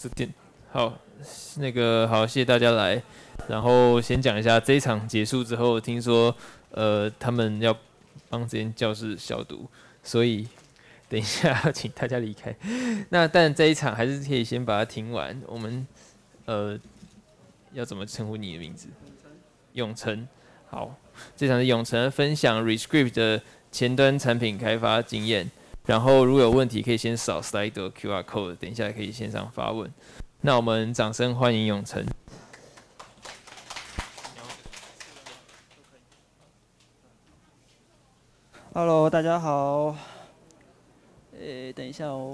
这点好，好，谢谢大家来。然后先讲一下这一场结束之后，听说他们要帮这间教室消毒，所以等一下要请大家离开。但这一场还是可以先把它听完。我们要怎么称呼你的名字？永成。好，这场是永成分享 Rescript 的前端产品开发经验。然后如果有问题，可以先扫 slide 的 QR code， 等一下可以线上发问。那我们掌声欢迎永成。 Hello， 大家好。等一下哦。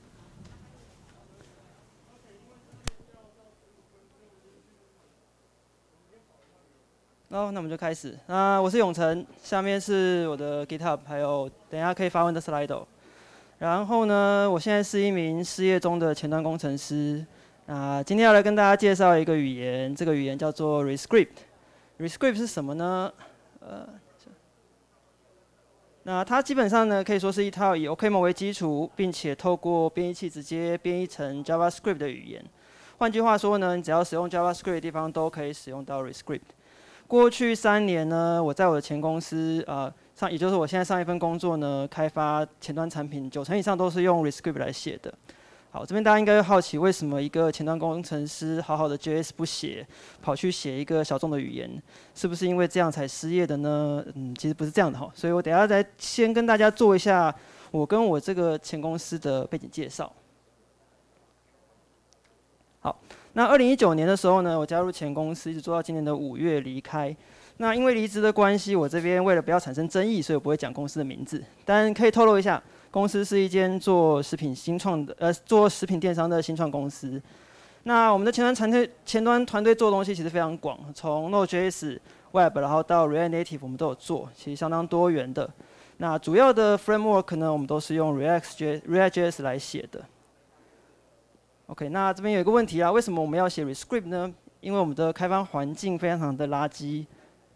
那我们就开始。我是永成，下面是我的 GitHub， 还有等一下可以发问的 Slido。然后呢，我现在是一名失业中的前端工程师。今天要来跟大家介绍一个语言，这个语言叫做 Rescript。Rescript 是什么呢？那它基本上呢，可以说是一套以 OCaml 为基础，并且透过编译器直接编译成 JavaScript 的语言。换句话说呢，你只要使用 JavaScript 的地方都可以使用到 Rescript。过去3年呢，我在我的前公司也就是我现在上一份工作呢，开发前端产品，90%以上都是用 Rescript 来写的。好，这边大家应该会好奇，为什么一个前端工程师好好的 JS 不写，跑去写一个小众的语言，是不是因为这样才失业的呢？其实不是这样的哈，所以我等一下再先跟大家做一下我跟我这个前公司的背景介绍。好，那2019年的时候呢，我加入前公司，一直做到今年的5月离开。那因为离职的关系，我这边为了不要产生争议，所以我不会讲公司的名字，但可以透露一下，公司是一间做食品电商的新创公司。那我们的前端团队做的东西其实非常广，从 Node.js、Web， 然后到 React Native 我们都有做，其实相当多元的。那主要的 framework 呢，我们都是用 React.js 来写的。OK， 那这边有一个问题啊，为什么我们要写 Rescript 呢？因为我们的开发环境非常的垃圾。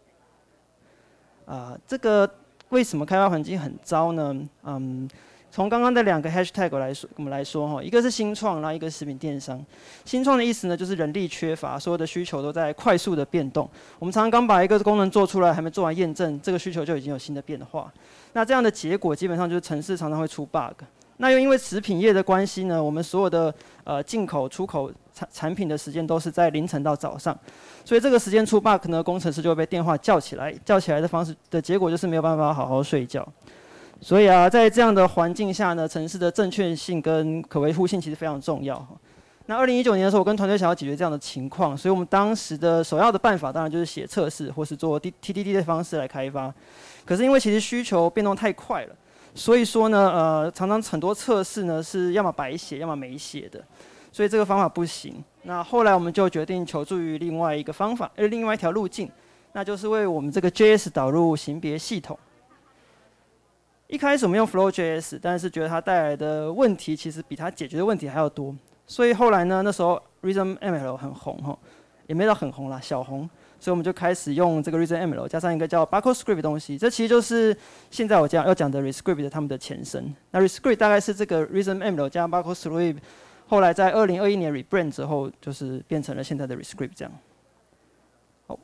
这个为什么开发环境很糟呢？从刚刚的2个 hashtag 我们来说，一个是新创，然后一个是食品电商。新创的意思呢，就是人力缺乏，所有的需求都在快速的变动。我们常常刚把一个功能做出来，还没做完验证，这个需求就已经有新的变化。那这样的结果基本上就是程式常常会出 bug。那又因为食品业的关系呢，我们所有的进口、出口产品的时间都是在凌晨到早上，所以这个时间出 bug 呢，工程师就会被电话叫起来，叫起来的方式的结果就是没有办法好好睡觉。所以在这样的环境下呢，程式的正确性跟可维护性其实非常重要。那2019年的时候，我跟团队想要解决这样的情况，所以我们当时的首要的办法当然就是写测试，或是做 TDD 的方式来开发。可是因为其实需求变动太快了。所以说呢，常常很多测试呢是要么白写，要么没写的，所以这个方法不行。那后来我们就决定求助于另外一个方法，另外一条路径，那就是为我们这个 JS 导入型别系统。一开始我们用 Flow.js， 但是觉得它带来的问题其实比它解决的问题还要多，所以后来呢，那时候 RhythmML 很红也没到很红啦，小红。所以我们就开始用这个 RhythmML 加上一个叫 BarcodeScript 的东西，这其实就是现在我要讲的 Rescript 他们的前身。那 Rescript 大概是这个 RhythmML 加 BarcodeScript， 后来在2021年 rebrand 之后，就是变成了现在的 Rescript 这样。好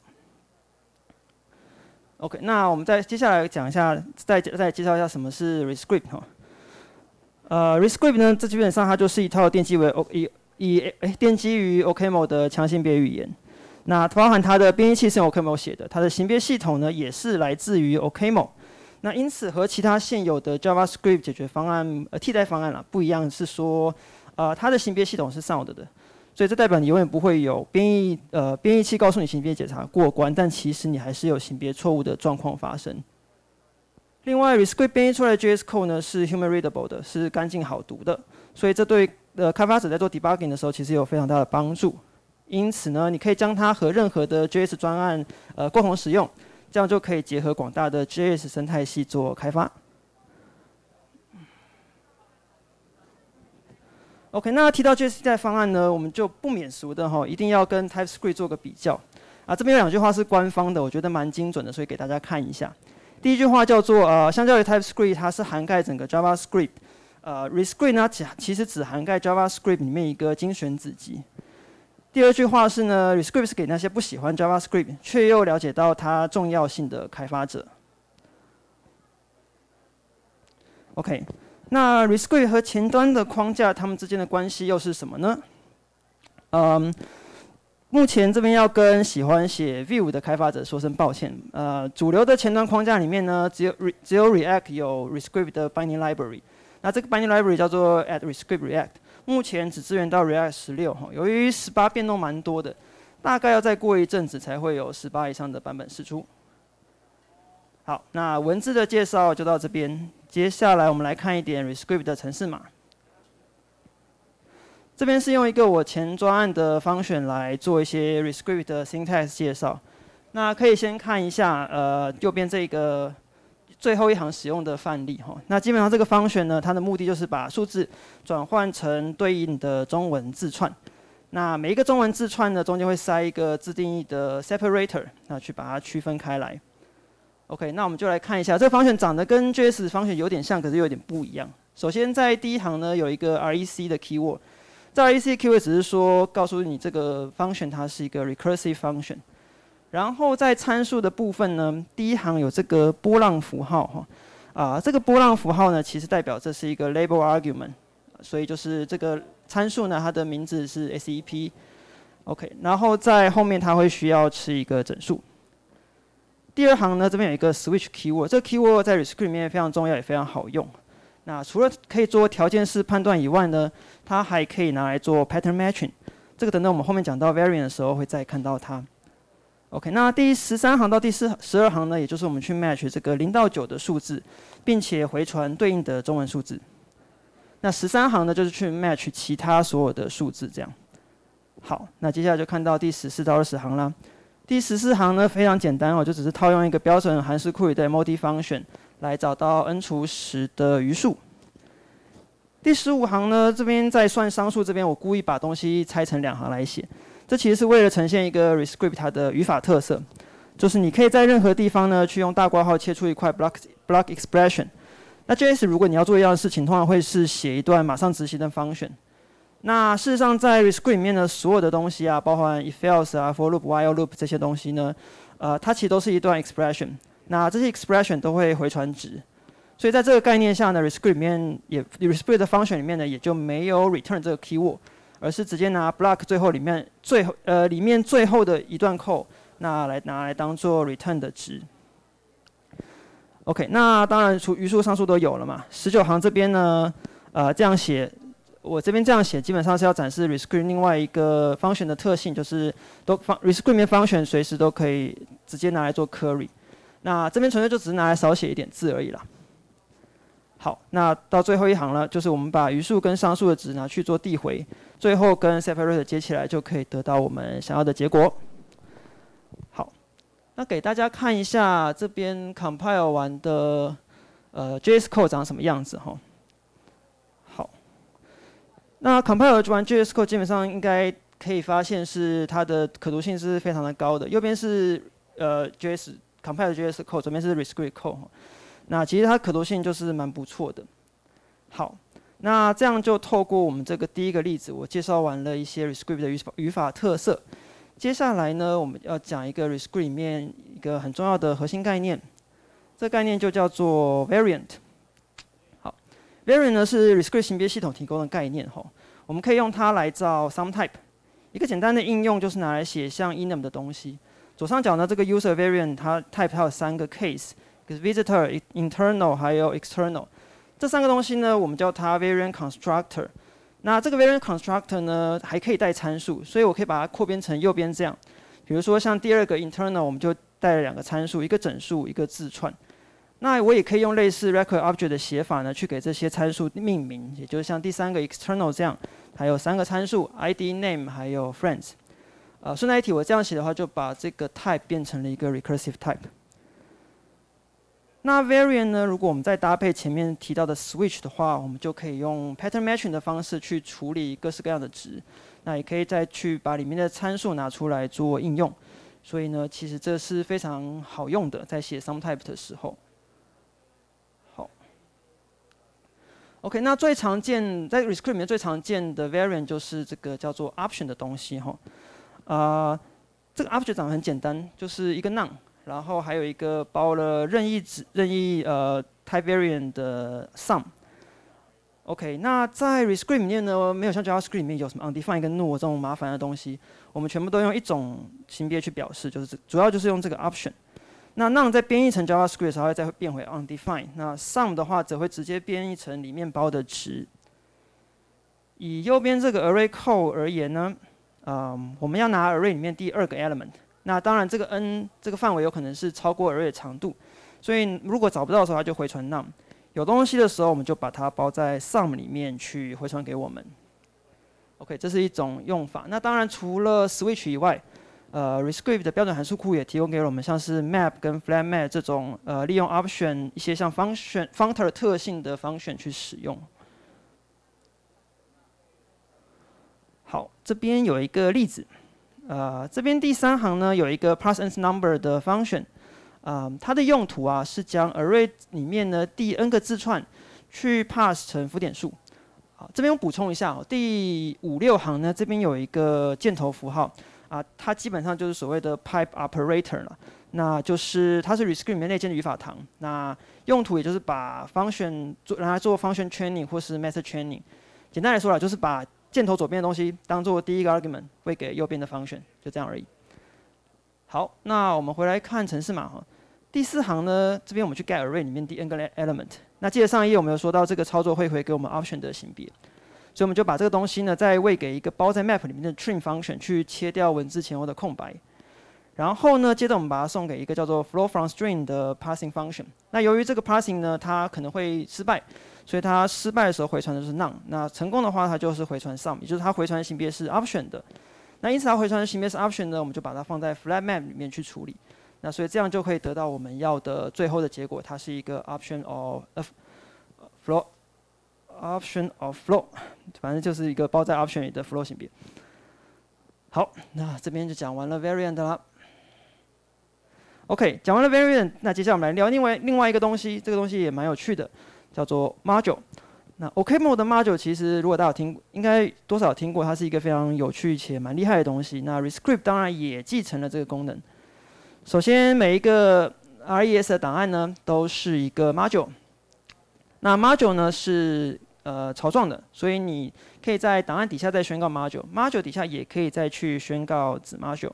，OK， 那我们接下来讲一下，再介绍一下什么是 Rescript Rescript 呢，这基本上它就是一套奠基于 OCaml 的强性别语言。那包含它的编译器是用 OCaml 写的，它的型别系统呢也是来自于 OCaml。那因此和其他现有的 JavaScript 解决方案替代方案不一样，是说它的型别系统是 sound 的，所以这代表你永远不会有编译器告诉你型别检查过关，但其实你还是有型别错误的状况发生。另外 Rescript 编译出来的 JS code 呢是 human readable 的，是干净好读的，所以这对开发者在做 debugging 的时候其实有非常大的帮助。因此呢，你可以将它和任何的 JS 专案共同使用，这样就可以结合广大的 JS 生态系做开发。OK， 那提到 JS 替代方案呢，我们就不免俗的一定要跟 TypeScript 做个比较。这边有2句话是官方的，我觉得蛮精准的，所以给大家看一下。第一句话叫做相较于 TypeScript， 它是涵盖整个 JavaScript。 ，Rescript 呢其实只涵盖 JavaScript 里面一个精选子集。第二句话是呢 ，Rescript 是给那些不喜欢 JavaScript 却又了解到它重要性的开发者。OK， 那 Rescript 和前端的框架它们之间的关系又是什么呢？目前这边要跟喜欢写 Vue 的开发者说声抱歉。主流的前端框架里面呢，只有 React 有 Rescript 的 binding library。那这个 binding library 叫做 @rescript React， 目前只支援到 React 16。由于18变动蛮多的，大概要再过一阵子才会有18以上的版本释出。好，那文字的介绍就到这边。接下来我们来看一点 Rescript 的程式码。这边是用一个我前专案的function来做一些 Rescript 的 syntax 介绍。那可以先看一下右边这个最后一行使用的范例哈。那基本上这个function呢，它的目的就是把数字转换成对应的中文字串。那每一个中文字串呢，中间会塞一个自定义的 separator， 那去把它区分开来。OK， 那我们就来看一下这个function长得跟 JS function 有点像，可是有点不一样。首先在第一行呢，有一个 REC 的 keyword。这 REC keyword 只是说告诉你这个 function 它是一个 recursive function。然后在参数的部分呢，第一行有这个波浪符号哈，这个波浪符号呢，其实代表这是一个 label argument， 所以就是这个参数呢，它的名字是 SEP。OK， 然后在后面它会需要吃一个整数。第二行呢，这边有一个 switch keyword， 这个 keyword 在 Rescript 里面非常重要，也非常好用。那除了可以做条件式判断以外呢，它还可以拿来做 pattern matching。这个等到我们后面讲到 variant 的时候会再看到它。OK， 那第13行到第12行呢，也就是我们去 match 这个0到9的数字，并且回传对应的中文数字。那13行呢，就是去 match 其他所有的数字这样。好，那接下来就看到第14到20行啦。第14行呢非常简单就只是套用一个标准函数库里的 MOD function 来找到 n 除10的余数。第15行呢，这边在算商数这边，我故意把东西拆成2行来写，这其实是为了呈现一个 Rescript 它的语法特色，就是你可以在任何地方呢去用大括号切出一块 block expression。那 JS 如果你要做一样的事情，通常会是写一段马上执行的 function。那事实上，在 Rescript 里面的所有的东西包含 if else for loop、while loop 这些东西呢，它其实都是一段 expression。那这些 expression 都会回传值，所以在这个概念下呢 ，Rescript 里面Rescript 的 function 里面呢，也就没有 return 这个 keyword， 而是直接拿 block 里面最后的一段 code， 拿来当做 return 的值。OK， 那当然余数、上数都有了嘛。19行这边呢，这样写。我这边这样写，基本上是要展示 Rescript 另外一个 function 的特性，就是Rescript 里面 function 随时都可以直接拿来做 query。那这边纯粹就只是拿来少写一点字而已啦。好，那到最后一行了，就是我们把余数跟上数的值拿去做递回，最后跟 separator 接起来，就可以得到我们想要的结果。好，那给大家看一下这边 compile 完的JS code 长什么样子哈。那 compile 完 JS code 基本上应该可以发现是它的可读性是非常的高的。右边是JS compile 的 JS code， 左边是 Rescript code。那其实它可读性就是蛮不错的。好，那这样就透过我们这个第一个例子，我介绍完了一些 Rescript 的语法特色。接下来呢，我们要讲一个 Rescript 里面一个很重要的核心概念，这个概念就叫做 variant。Variant 呢是 Rescript 型别系统提供的概念我们可以用它来造 sum type。一个简单的应用就是拿来写像 enum 的东西。左上角呢这个 user variant 它 type 它有3个 case， 就是 visitor、internal 还有 external。这3个东西呢，我们叫它 variant constructor。那这个 variant constructor 呢还可以带参数，所以我可以把它扩编成右边这样。比如说像第2个 internal， 我们就带了2个参数，一个整数，一个字串。那我也可以用类似 record object 的写法呢，去给这些参数命名，也就是像第3个 external 这样，还有3个参数 ID、name 还有 friends。顺带一提，我这样写的话，就把这个 type 变成了一个 recursive type。那 variant 呢，如果我们再搭配前面提到的 switch 的话，我们就可以用 pattern matching 的方式去处理各式各样的值。那也可以再去把里面的参数拿出来做应用。所以呢，其实这是非常好用的，在写 sum type 的时候。 OK， 那最常见在 Rescript 里面最常见的 variant 就是这个叫做 option 的东西哈。这个 option 长得很简单，就是一个 none， 然后还有一个包了任意type variant的 sum。OK， 那在 Rescript 里面呢，没有像 JavaScript 里面有什么 undefined 跟 null 这种麻烦的东西，我们全部都用一种型别去表示，就是主要就是用这个 option。那 none 在编译成 JavaScript 的时候，会再变回 undefined。那 sum 的话，则会直接编译成里面包的值。以右边这个 array code 而言呢，我们要拿 array 里面第2个 element。那当然，这个 n 这个范围有可能是超过 array 的长度，所以如果找不到的时候，它就回传 none。有东西的时候，我们就把它包在 sum 里面去回传给我们。OK， 这是一种用法。那当然，除了 switch 以外，Rescript 的标准函数库也提供给了我们，像是 map 跟 flat map 这种利用 option 一些像 functor 特性的 function 去使用。好，这边有一个例子，这边第3行呢有一个 parse nth number 的 function， 它的用途啊是将 array 里面呢第 n 个字串去 parse 成浮点数。好，这边我补充一下，第5、6行呢这边有一个箭头符号。它基本上就是所谓的 pipe operator 了，那就是它是 Rescript 里面内建的语法堂。那用途也就是把 function 拿来做 function training 或是 method training。简单来说啦，就是把箭头左边的东西当做第一个 argument 喂给右边的 function， 就这样而已。好，那我们回来看程式码哈。第4行呢，这边我们去 get array 里面第 n 个 element。那记得上一页我们有说到这个操作会回给我们 option 的型别。所以我们就把这个东西呢，再喂给一个包在 map 里面的 trim function 去切掉文字前后的空白。然后呢，接着我们把它送给一个叫做 flow from string 的 parsing function。那由于这个 parsing 呢，它可能会失败，所以它失败的时候回传的是 none。那成功的话，它就是回传 sum， 也就是它回传的型别是 option 的。那因此它回传的型别是 option 呢，我们就把它放在 flat map 里面去处理。那所以这样就可以得到我们要的最后的结果，它是一个 option of flow， 反正就是一个包在 option 里的 flow 型别。好，那这边就讲完了 variant 啦。OK， 讲完了 variant， 那接下来我们来聊另外一个东西，这个东西也蛮有趣的，叫做 module。那 OKMode 的 module 其实如果大家有听，应该多少有听过，它是一个非常有趣且蛮厉害的东西。那 Rescript 当然也继承了这个功能。首先，每一个 RES 的档案呢，都是一个 module。那 module 呢是槽状的，所以你可以在档案底下再宣告 module，module 底下也可以再去宣告子 module。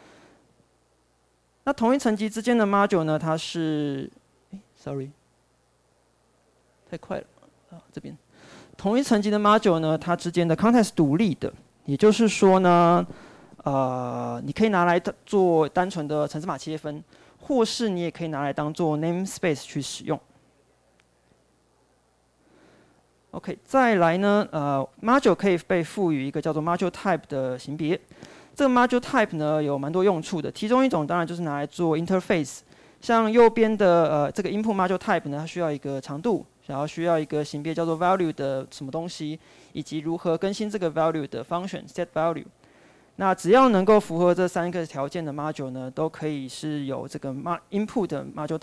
那同一层级之间的 module 呢，它是，sorry， 太快了啊，这边同一层级的 module 呢，它之间的 context 是独立的，也就是说呢，你可以拿来做单纯的程式码切分，或是你也可以拿来当做 namespace 去使用。OK， 再来呢，module 可以被赋予一个叫做 module type 的型别。这个 module type 呢有蛮多用处的，其中一种当然就是拿来做 interface。像右边的这个 input module type 呢，它需要一个长度，然后需要一个型别叫做 value 的什么东西，以及如何更新这个 value 的 function set value。那只要能够符合这3个条件的 module 呢，都可以是有这个 input 的 module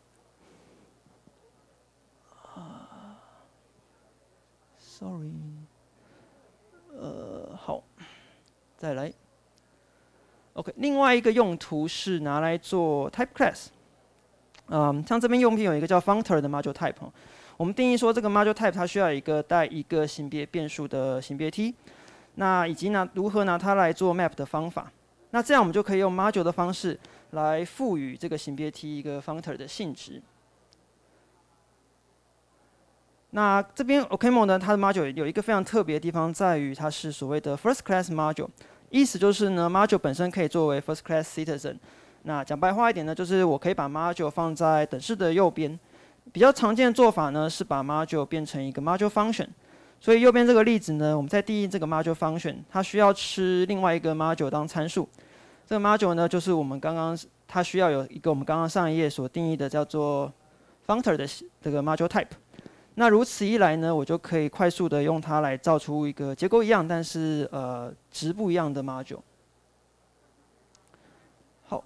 type。Sorry， 好，再来。OK， 另外一个用途是拿来做 type class。像这边右边有一个叫 functor 的 module type， 我们定义说这个 module type 它需要带一个型别变数的型别 t， 那以及如何拿它来做 map 的方法。那这样我们就可以用 module 的方式来赋予这个型别 t 一个 functor 的性质。那这边 OKMode 呢，它的 module 有一个非常特别的地方，在于它是所谓的 first class module， 意思就是呢 ，module 本身可以作为 first class citizen。那讲白话一点呢，就是我可以把 module 放在等式的右边。比较常见的做法呢，是把 module 变成一个 module function。所以右边这个例子呢，我们在定义这个 module function， 它需要吃另外一个 module 当参数。这个 module 呢，就是我们它需要有一个我们刚刚上一页所定义的叫做 functor 的这个 module type。那如此一来呢，我就可以快速的用它来造出一个结构一样，但是值不一样的 module。好，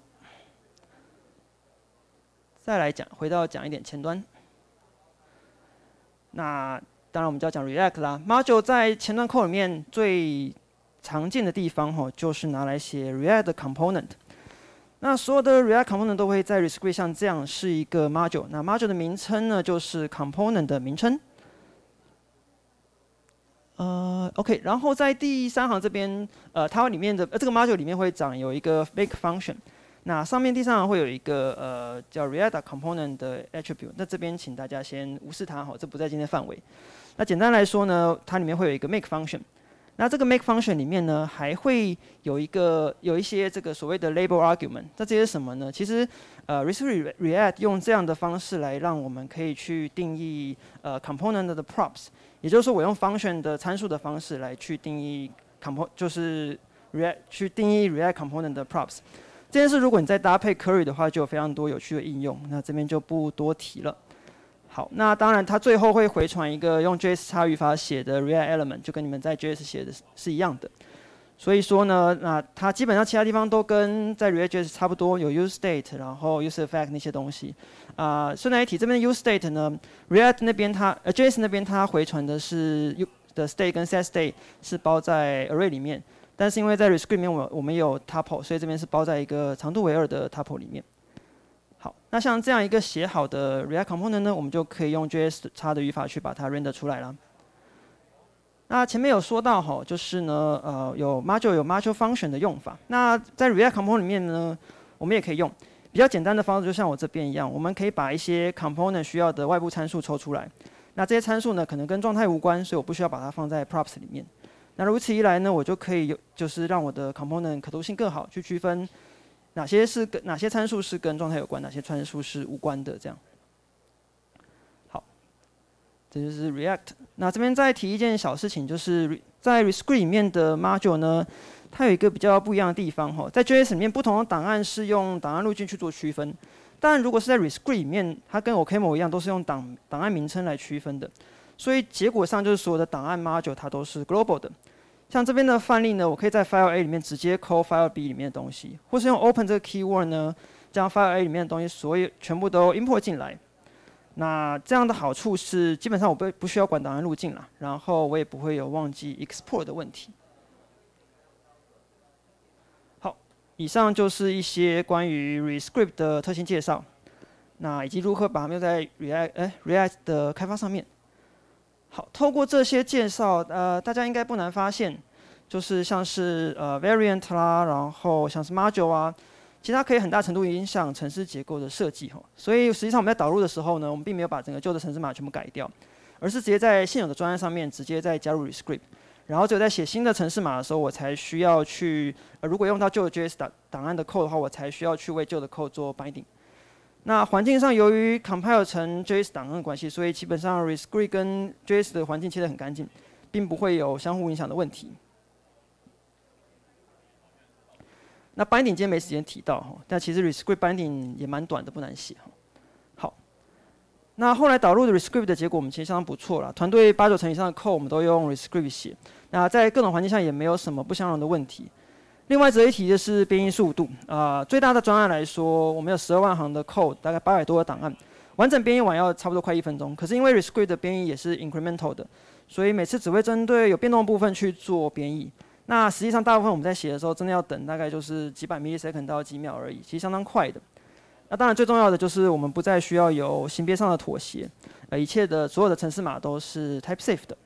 再来回到讲一点前端。那当然我们就要讲 React 啦。Module 在前端 code 里面最常见的地方就是拿来写 React 的 component。那所有的 React component 都会在 Rescript 像这样是一个 module。那 module 的名称呢，就是 component 的名称。OK， 然后在第3行这边，它里面的这个 module 里面会有一个 make function。那上面第3行会有一个叫 React component 的 attribute。那这边请大家先无视它这不在今天范围。那简单来说呢，它里面会有一个 make function。那这个 make function 里面呢，还会有一些这个所谓的 label argument。那这些是什么呢？其实Rescript React 用这样的方式来让我们可以去定义component 的 props。也就是说，我用 function 的参数的方式来去定义去定义 React component 的 props。这件事如果你再搭配 Curry 的话，就有非常多有趣的应用。那这边就不多提了。好，那当然它最后会回传一个用 JS 语法写的 React element， 就跟你们在 JS 写的是一样的。所以说呢，那它基本上其他地方都跟在 React JS 差不多，有 useState， 然后 useEffect 那些东西。顺带一提，这边 useState 呢 ，React 那边JS 那边它回传的是的 state 跟 setState 是包在 array 里面，但是因为在 Rescript 里面我们有 tuple， 所以这边是包在一个长度为2的 tuple 里面。好，那像这样一个写好的 React component 呢，我们就可以用 JS 的语法去把它 render 出来了。那前面有说到就是呢，有 module function 的用法。那在 React component 里面呢，我们也可以用比较简单的方式，就像我这边一样，我们可以把一些 component 需要的外部参数抽出来。那这些参数呢，可能跟状态无关，所以我不需要把它放在 props 里面。那如此一来呢，我就可以就是让我的 component 可读性更好，去区分哪些参数是跟状态有关，哪些参数是无关的，这样。好，这就是 React。那这边再提一件小事情，就是在 Rescript 里面的 module 呢，它有一个比较不一样的地方在 JS 里面，不同的档案是用档案路径去做区分。但如果是在 Rescript 里面，它跟 OCaml 一样，都是用档案名称来区分的。所以结果上就是所有的档案 module 它都是 global 的。像这边的范例呢，我可以在 file A 里面直接 call file B 里面的东西，或是用 open 这个 keyword 呢，将 file A 里面的东西全部都 import 进来。那这样的好处是，基本上我不需要管档案路径啦，然后我也不会有忘记 export 的问题。好，以上就是一些关于 Rescript 的特性介绍，那以及如何把它们用在 React 的开发上面。好，透过这些介绍，大家应该不难发现，就是像是variant 啦，然后像是 module 啊，其实它可以很大程度影响程式结构的设计所以实际上我们在导入的时候呢，我们并没有把整个旧的程式码全部改掉，而是直接在现有的专案上面直接再加入 Rescript， 然后只有在写新的程式码的时候，我才需要去如果用到旧的 JS 档案的 code 的话，我才需要去为旧的 code 做 binding。那环境上，由于 compile 成 JS 档案的关系，所以基本上 Rescript 跟 JS 的环境切得很干净，并不会有相互影响的问题。那 binding 今天没时间提到但其实 Rescript binding 也蛮短的，不难写好，那后来导入的 Rescript 的结果，我们其实相当不错啦。团队8、9成以上的 code 我们都用 Rescript 写，那在各种环境下也没有什么不相容的问题。另外值得一提的是编译速度最大的专案来说，我们有12万行的 code， 大概800多个档案，完整编译完要差不多快1分钟。可是因为 Rescript 的编译也是 incremental 的，所以每次只会针对有变动的部分去做编译。那实际上大部分我们在写的时候，真的要等大概就是几百 millisecond 到几秒而已，其实相当快的。那当然最重要的就是我们不再需要有型别上的妥协，一切的所有的程式码都是 type safe 的。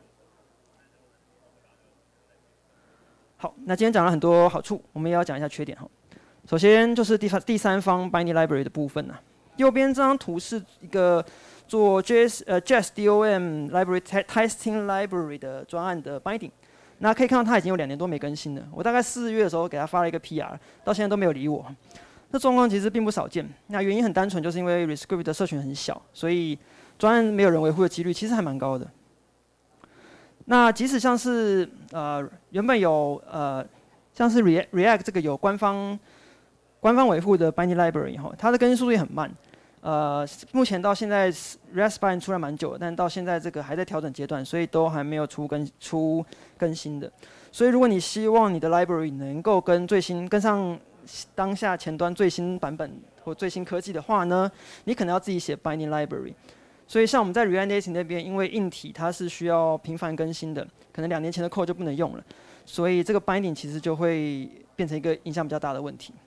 好，那今天讲了很多好处，我们也要讲一下缺点首先就是第三方 binding library 的部分右边这张图是一个做 JS DOM library testing library 的专案的 binding。那可以看到它已经有2年多没更新了。我大概4月的时候给它发了一个 PR， 到现在都没有理我。这状况其实并不少见。那原因很单纯，就是因为 Rescript 的社群很小，所以专案没有人维护的几率其实还蛮高的。那即使像是原本有像是 React 这个有官方维护的 binding library 它的更新速度也很慢。目前到现在 React Spine 出来蛮久了，但到现在这个还在调整阶段，所以都还没有出更新的。所以如果你希望你的 library 能够跟上当下前端最新版本或最新科技的话呢，你可能要自己写 binding library。 所以像我们在 React Native 那边，因为硬体它是需要频繁更新的，可能2年前的 code 就不能用了，所以这个 binding 其实就会变成一个影响比较大的问题。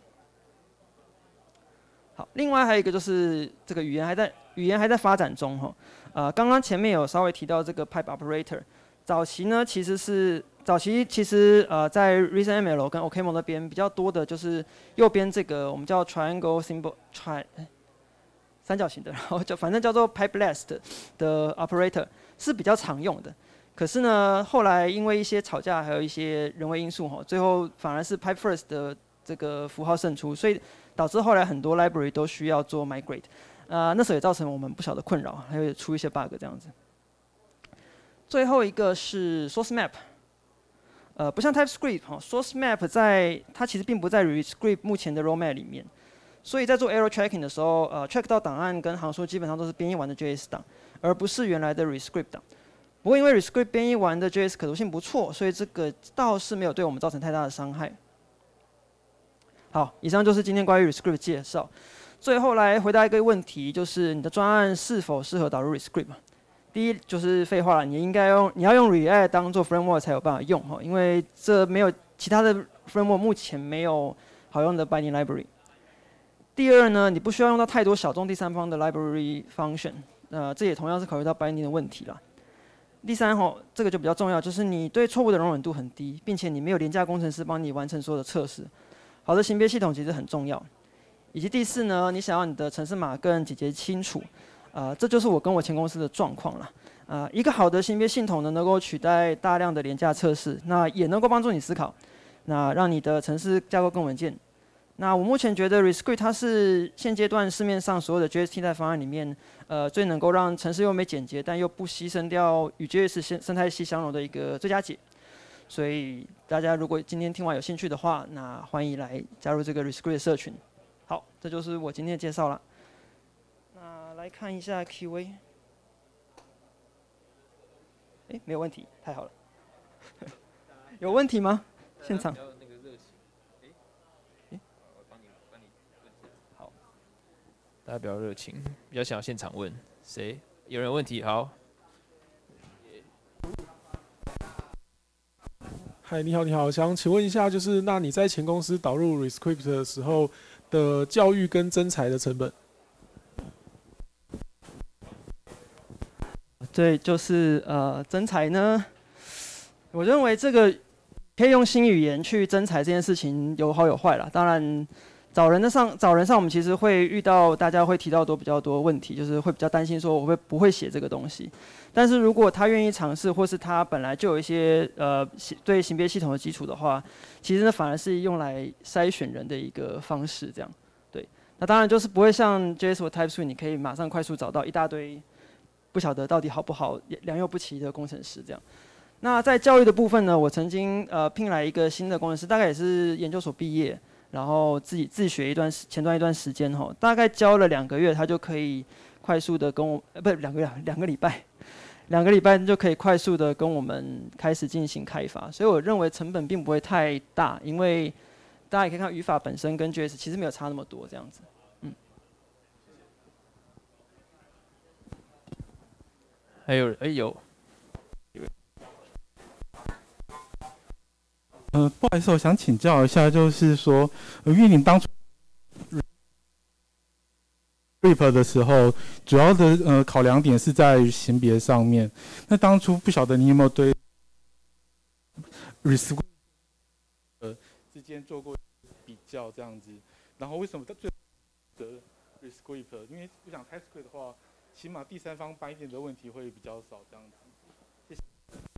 好，另外还有一个就是这个语言还在发展中哈。刚刚前面有稍微提到这个 pipe operator， 早期其实在 ReasonML 跟 OCaml 那边比较多的就是右边这个我们叫 triangle symbol 三角形的，然后反正叫做 pipeless 的 operator 是比较常用的。可是呢，后来因为一些吵架还有一些人为因素最后反而是 pipe first 的这个符号胜出，所以导致后来很多 library 都需要做 migrate。那时候也造成我们不小的困扰，还有出一些 bug 这样子。最后一个是 source map。不像 TypeScript，source map 它其实并不在 ReScript 目前的 roadmap 里面，所以在做 error tracking 的时候，track 到档案跟行数基本上都是编译完的 JS 档，而不是原来的 ReScript 档。不过因为 ReScript 编译完的 JS 可读性不错，所以这个倒是没有对我们造成太大的伤害。好，以上就是今天关于 ReScript 的介绍。最后来回答一个问题，就是你的专案是否适合导入 ReScript？第一就是废话了，你要用 React 当做 framework 才有办法用因为这没有其他的 framework 目前没有好用的 binding library。第二呢，你不需要用到太多小众第三方的 library function， 这也同样是考虑到 binding 的问题啦。第三这个就比较重要，就是你对错误的容忍度很低，并且你没有廉价工程师帮你完成所有的测试。好的型别系统其实很重要。以及第四呢，你想要你的程式码更简洁清楚。这就是我跟我前公司的状况了。一个好的型别系统呢，能够取代大量的廉价测试，那也能够帮助你思考，那让你的程式架构更稳健。那我目前觉得 ReScript 它是现阶段市面上所有的 JS 替代方案里面，最能够让程式优美简洁，但又不牺牲掉与 JS 生态系相融的一个最佳解。所以大家如果今天听完有兴趣的话，那欢迎来加入这个 ReScript 社群。好，这就是我今天的介绍了。来看一下 Q&A， 没有问题，太好了。有问题吗？现场？ 好，大家比较热情，比较想要现场问谁？有人有问题？好。 嗨，你好，你好，想请问一下，就是那你在前公司导入 ReScript 的时候的教育跟增材的成本？ 对，就是增材呢，我认为这个可以用新语言去增材这件事情有好有坏啦。当然，找人上我们其实会遇到大家会提到比较多问题，就是会比较担心说我不会写这个东西。但是如果他愿意尝试，或是他本来就有一些对型别系统的基础的话，其实呢反而是用来筛选人的一个方式，这样。对，那当然就是不会像 JS 或 TypeScript， 你可以马上快速找到一大堆不晓得到底好不好、良莠不齐的工程师这样。那在教育的部分呢，我曾经聘来一个新的工程师，大概也是研究所毕业，然后自学前段一段时间大概教了2个月，他就可以快速的跟我不是2个月，2个礼拜，2个礼拜就可以快速的跟我们开始进行开发。所以我认为成本并不会太大，因为大家也可以看语法本身跟 JS 其实没有差那么多这样子。 还有有。 不好意思，我想请教一下，就是说，因为你当初 ReScript 的时候，主要的考量点是在于型别上面。那当初不晓得你有没有对 ReScript 之间做过比较这样子？然后为什么最的 ReScript？ 因为我想 TypeScript 的话，起码第三方binding的问题会比较少这样子。谢谢。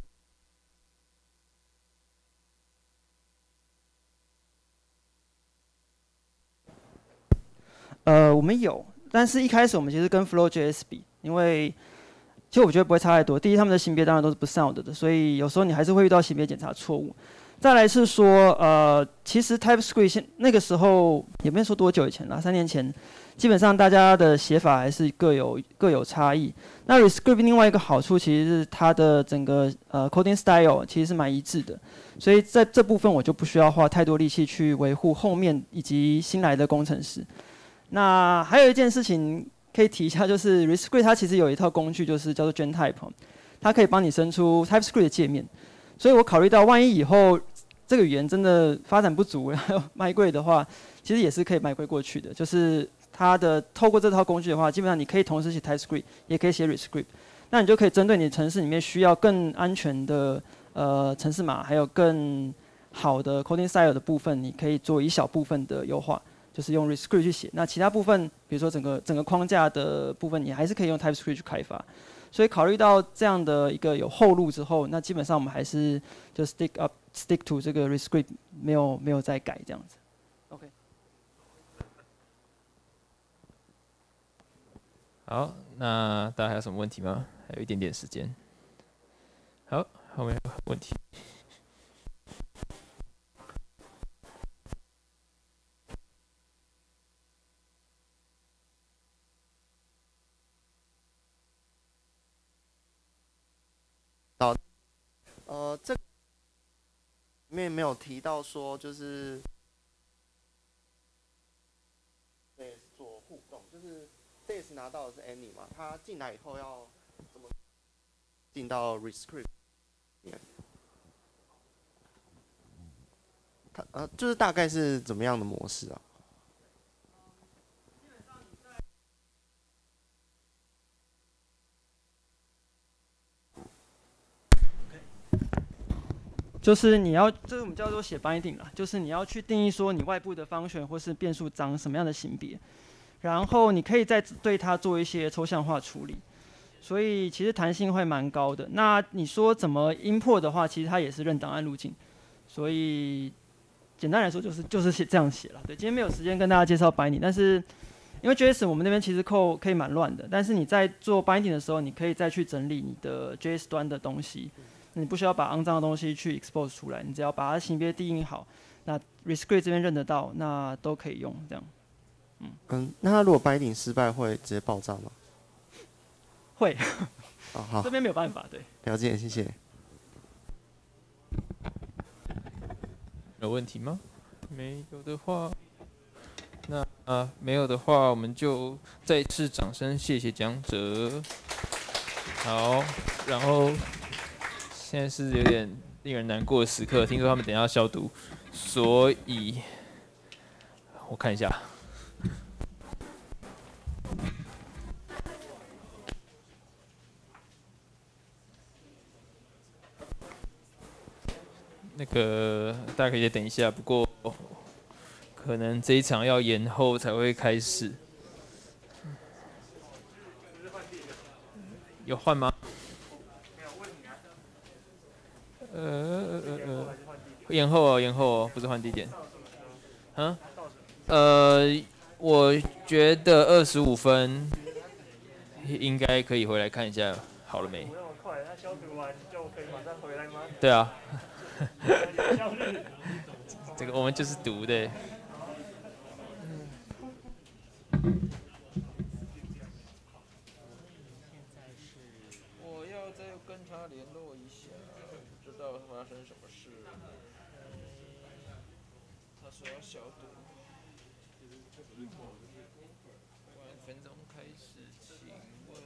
我们有，但是一开始我们其实跟 Flow.js 比，因为其实我觉得不会差太多。第一，他们的型别当然都是不 sound 的，所以有时候你还是会遇到型别检查错误。再来是说，其实 TypeScript 那个时候也没有说多久以前啦，3年前，基本上大家的写法还是各有差异。那 ReScript 另外一个好处其实是它的整个coding style 其实是蛮一致的，所以在这部分我就不需要花太多力气去维护后面以及新来的工程师。那还有一件事情可以提一下，就是 RESTscript 它其实有一套工具，就是叫做 GenType，它可以帮你生出 TypeScript 的界面。所以我考虑到，万一以后这个语言真的发展不足，然后migrate的话，其实也是可以migrate过去的。就是它的透过这套工具的话，基本上你可以同时写 TypeScript， 也可以写 RESTscript。那你就可以针对你的程式里面需要更安全的程式码，还有更好的 coding style 的部分，你可以做一小部分的优化，就是用 RESTscript 去写。那其他部分，比如说整个框架的部分，你还是可以用 TypeScript 去开发。所以考虑到这样的一个有后路之后，那基本上我们还是就 stick to 这个 RESTscript， 没有再改这样子。OK。 好，那大家还有什么问题吗？还有一点点时间。好，后面有问题。 这里面没有提到说就是对做互动，就是这也是拿到的是 Annie 嘛，他进来以后要怎么进到 RESTscript 里面？他就是大概是怎么样的模式啊？ 就是你要，这个我们叫做写 binding 啦，就是你要去定义说你外部的function或是变数长什么样的型别，然后你可以再对它做一些抽象化处理，所以其实弹性会蛮高的。那你说怎么 import 的话，其实它也是认档案路径，所以简单来说就是写这样写了。对，今天没有时间跟大家介绍 binding， 但是因为 JS 我们那边其实code可以蛮乱的，但是你在做 binding 的时候，你可以再去整理你的 JS 端的东西。你不需要把肮脏的东西去 expose 出来，你只要把它型别定义好，那 RESTscript 这边认得到，那都可以用这样。 那它如果 binding 失败会直接爆炸吗？ 会。 哦，好。 这边没有办法，对。 了解，谢谢。 有问题吗？没有的话，那没有的话，我们就再次掌声谢谢讲者。好，然后。现在是有点令人难过的时刻，听说他们等一下要消毒，所以我看一下。那个大家可以再等一下，不过可能这一场要延后才会开始。有换吗？延后哦，延后哦，不是换地点。我觉得25分应该可以回来看一下好了没。 不那么快，他消毒完就可以马上回来吗？ 对啊。这个我们就是读的。我要再跟他联络一下，不知道发生什么事。他说要消毒。5分钟开始，请问。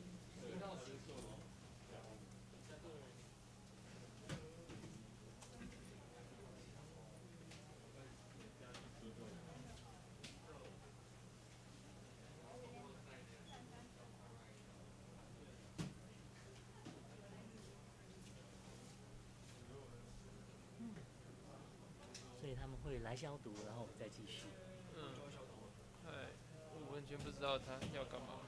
所以他们会来消毒，然后我们再继续。 我完全不知道他要干嘛。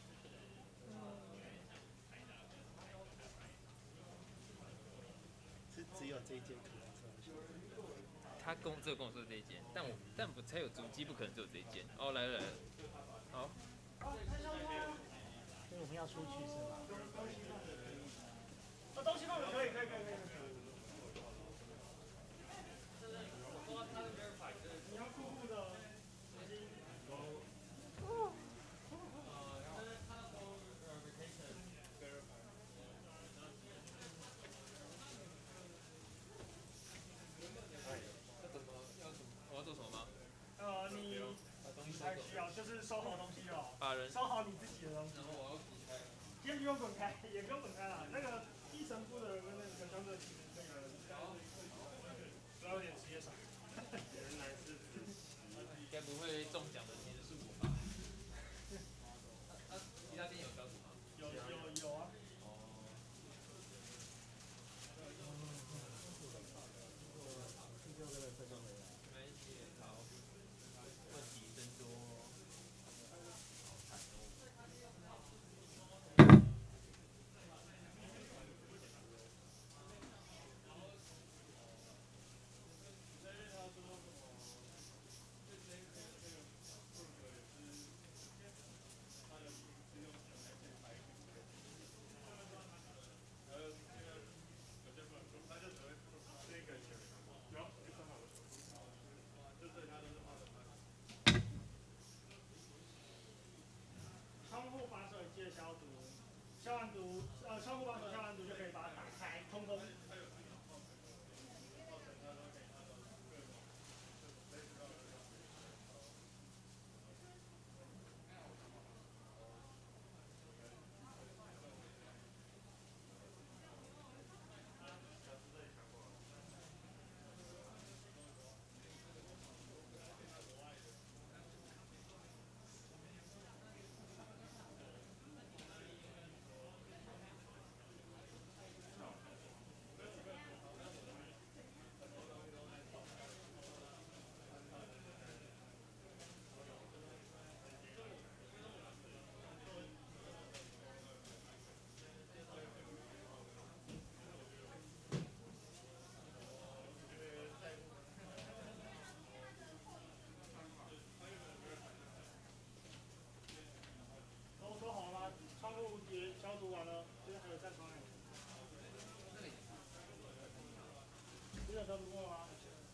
是只有这一间可能是。 他只有跟我说这一间，但我才有主机，不可能只有这一间。哦，来了，好。 所以我们要出去是吗？东西放可以。你要酷酷的。你还需要就是收好东西哦。收好。 好你自己的东西。先不用滚开，也不用滚开了。那个一层铺的那个相对那个12点直接上。原来是应该不会中奖的钱是我吧？其他店有消毒吗？ 有啊。 问题真多。 窗户把手记得消毒，消完毒，窗户把手消完毒就可以把它打开，通风。都好了吗？窗户也消毒完了，现在还有站窗哎。这个消毒过了吗？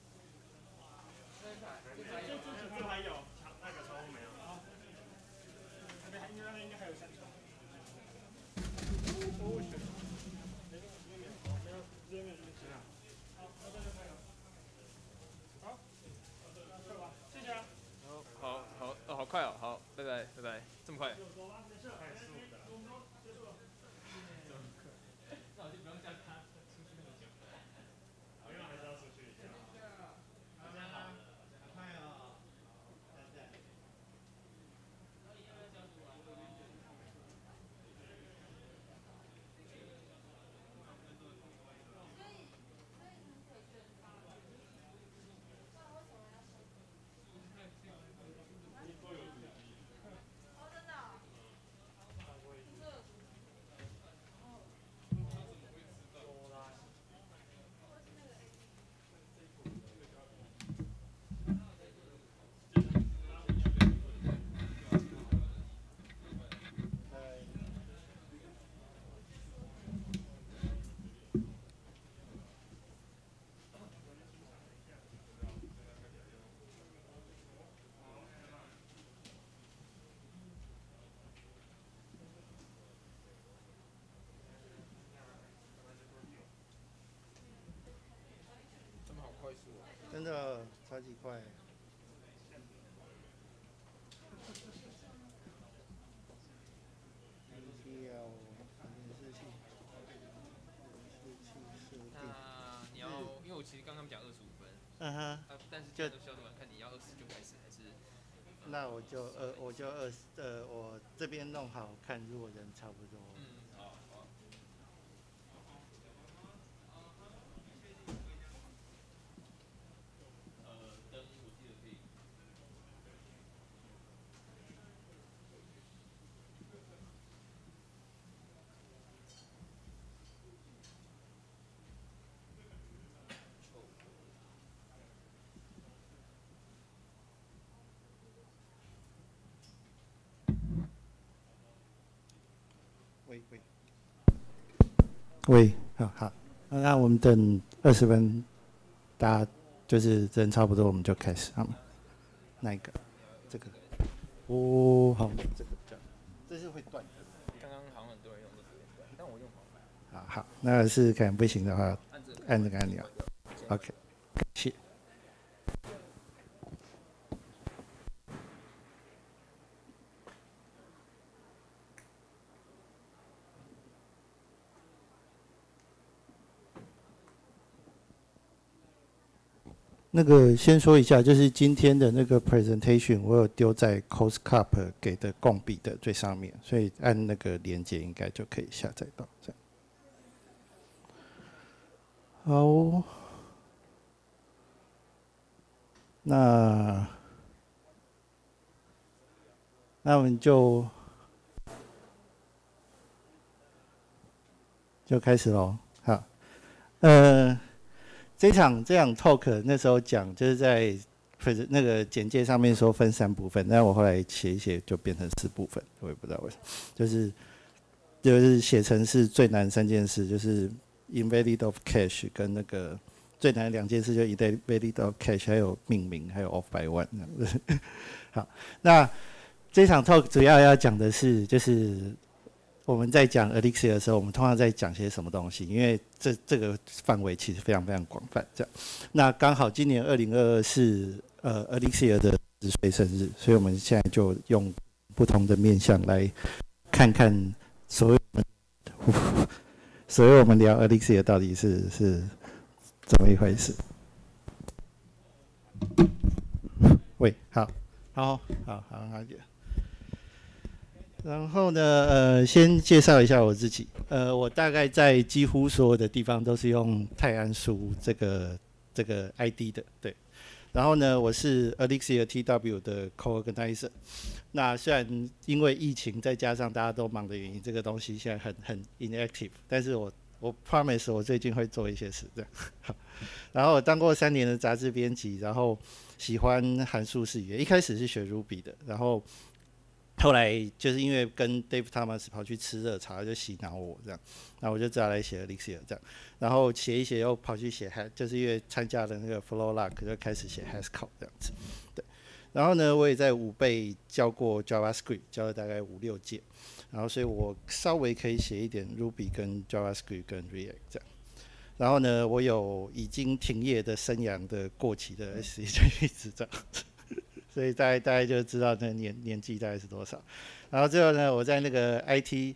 这还有，那个窗户没有。啊，应该还有3窗。哦，选。没有，这边没有。好，那这就可以了。好，那退吧，谢谢啊。 好快哦，好，拜拜，这么快？ 有走吗？没事，快速的。5分钟结束了。 那我就不用叫他出去那么久。 因为还是要出去一下。大家好，快哦。 真的超级快。 你要，因为我其实刚刚讲25分。 嗯哼。 但是就消毒完，看你要20就开始还是？ 那我就我这边弄好看，如果人差不多。 好。灯我记得可以。 喂，好，那我们等20分，大家就是人差不多，我们就开始好吗？哪一个？这个。哦，好，这个这样，这是会断的。 刚刚好像很多人用这个，但我用好。 好，那试试看，不行的话，按这个按钮。OK， 感谢。 那个先说一下，就是今天的那个 presentation 我有丢在 CoastCup 给的共笔的最上面，所以按那个连结应该就可以下载到。这样。好，那我们就开始喽。好，这场 talk 那时候讲就是在那个简介上面说分3部分，但我后来写一写就变成4部分，我也不知道为什么，就是写成是最难3件事，就是 invalid of cache 跟那个最难的2件事，就 invalid of cache 还有命名还有 off by one 这样子。好，那这场 talk 主要要讲的是就是我们在讲 Elixir 的时候，我们通常在讲些什么东西？因为这个范围其实非常非常广泛，这样。那刚好今年2022是Elixir 的10岁生日，所以我们现在就用不同的面向来看看所谓我们聊 Elixir 到底是怎么一回事。喂，好。然后呢，先介绍一下我自己。我大概在几乎所有的地方都是用泰安书这个 ID 的，对。然后呢，我是 Elixir TW 的 co-organizer。那虽然因为疫情再加上大家都忙的原因，这个东西现在很 inactive， 但是我 promise 我最近会做一些事，这样。然后我当过3年的杂志编辑，然后喜欢函数式语言，一开始是学 Ruby 的，然后后来就是因为跟 Dave Thomas 跑去吃热炒，就洗脑我这样，那我就只好来写 Elixir 这样，然后写一写又跑去写就是因为参加了那个 Flowlock 就开始写 Haskell 这样子，对。然后呢，我也在5倍教过 JavaScript， 教了大概5、6届，然后所以我稍微可以写一点 Ruby 跟 JavaScript 跟 React 这样。然后呢，我有已经停业的生涯的过期的 SCJ 执照。所以大概就知道那年纪大概是多少。然后最后呢，我在那个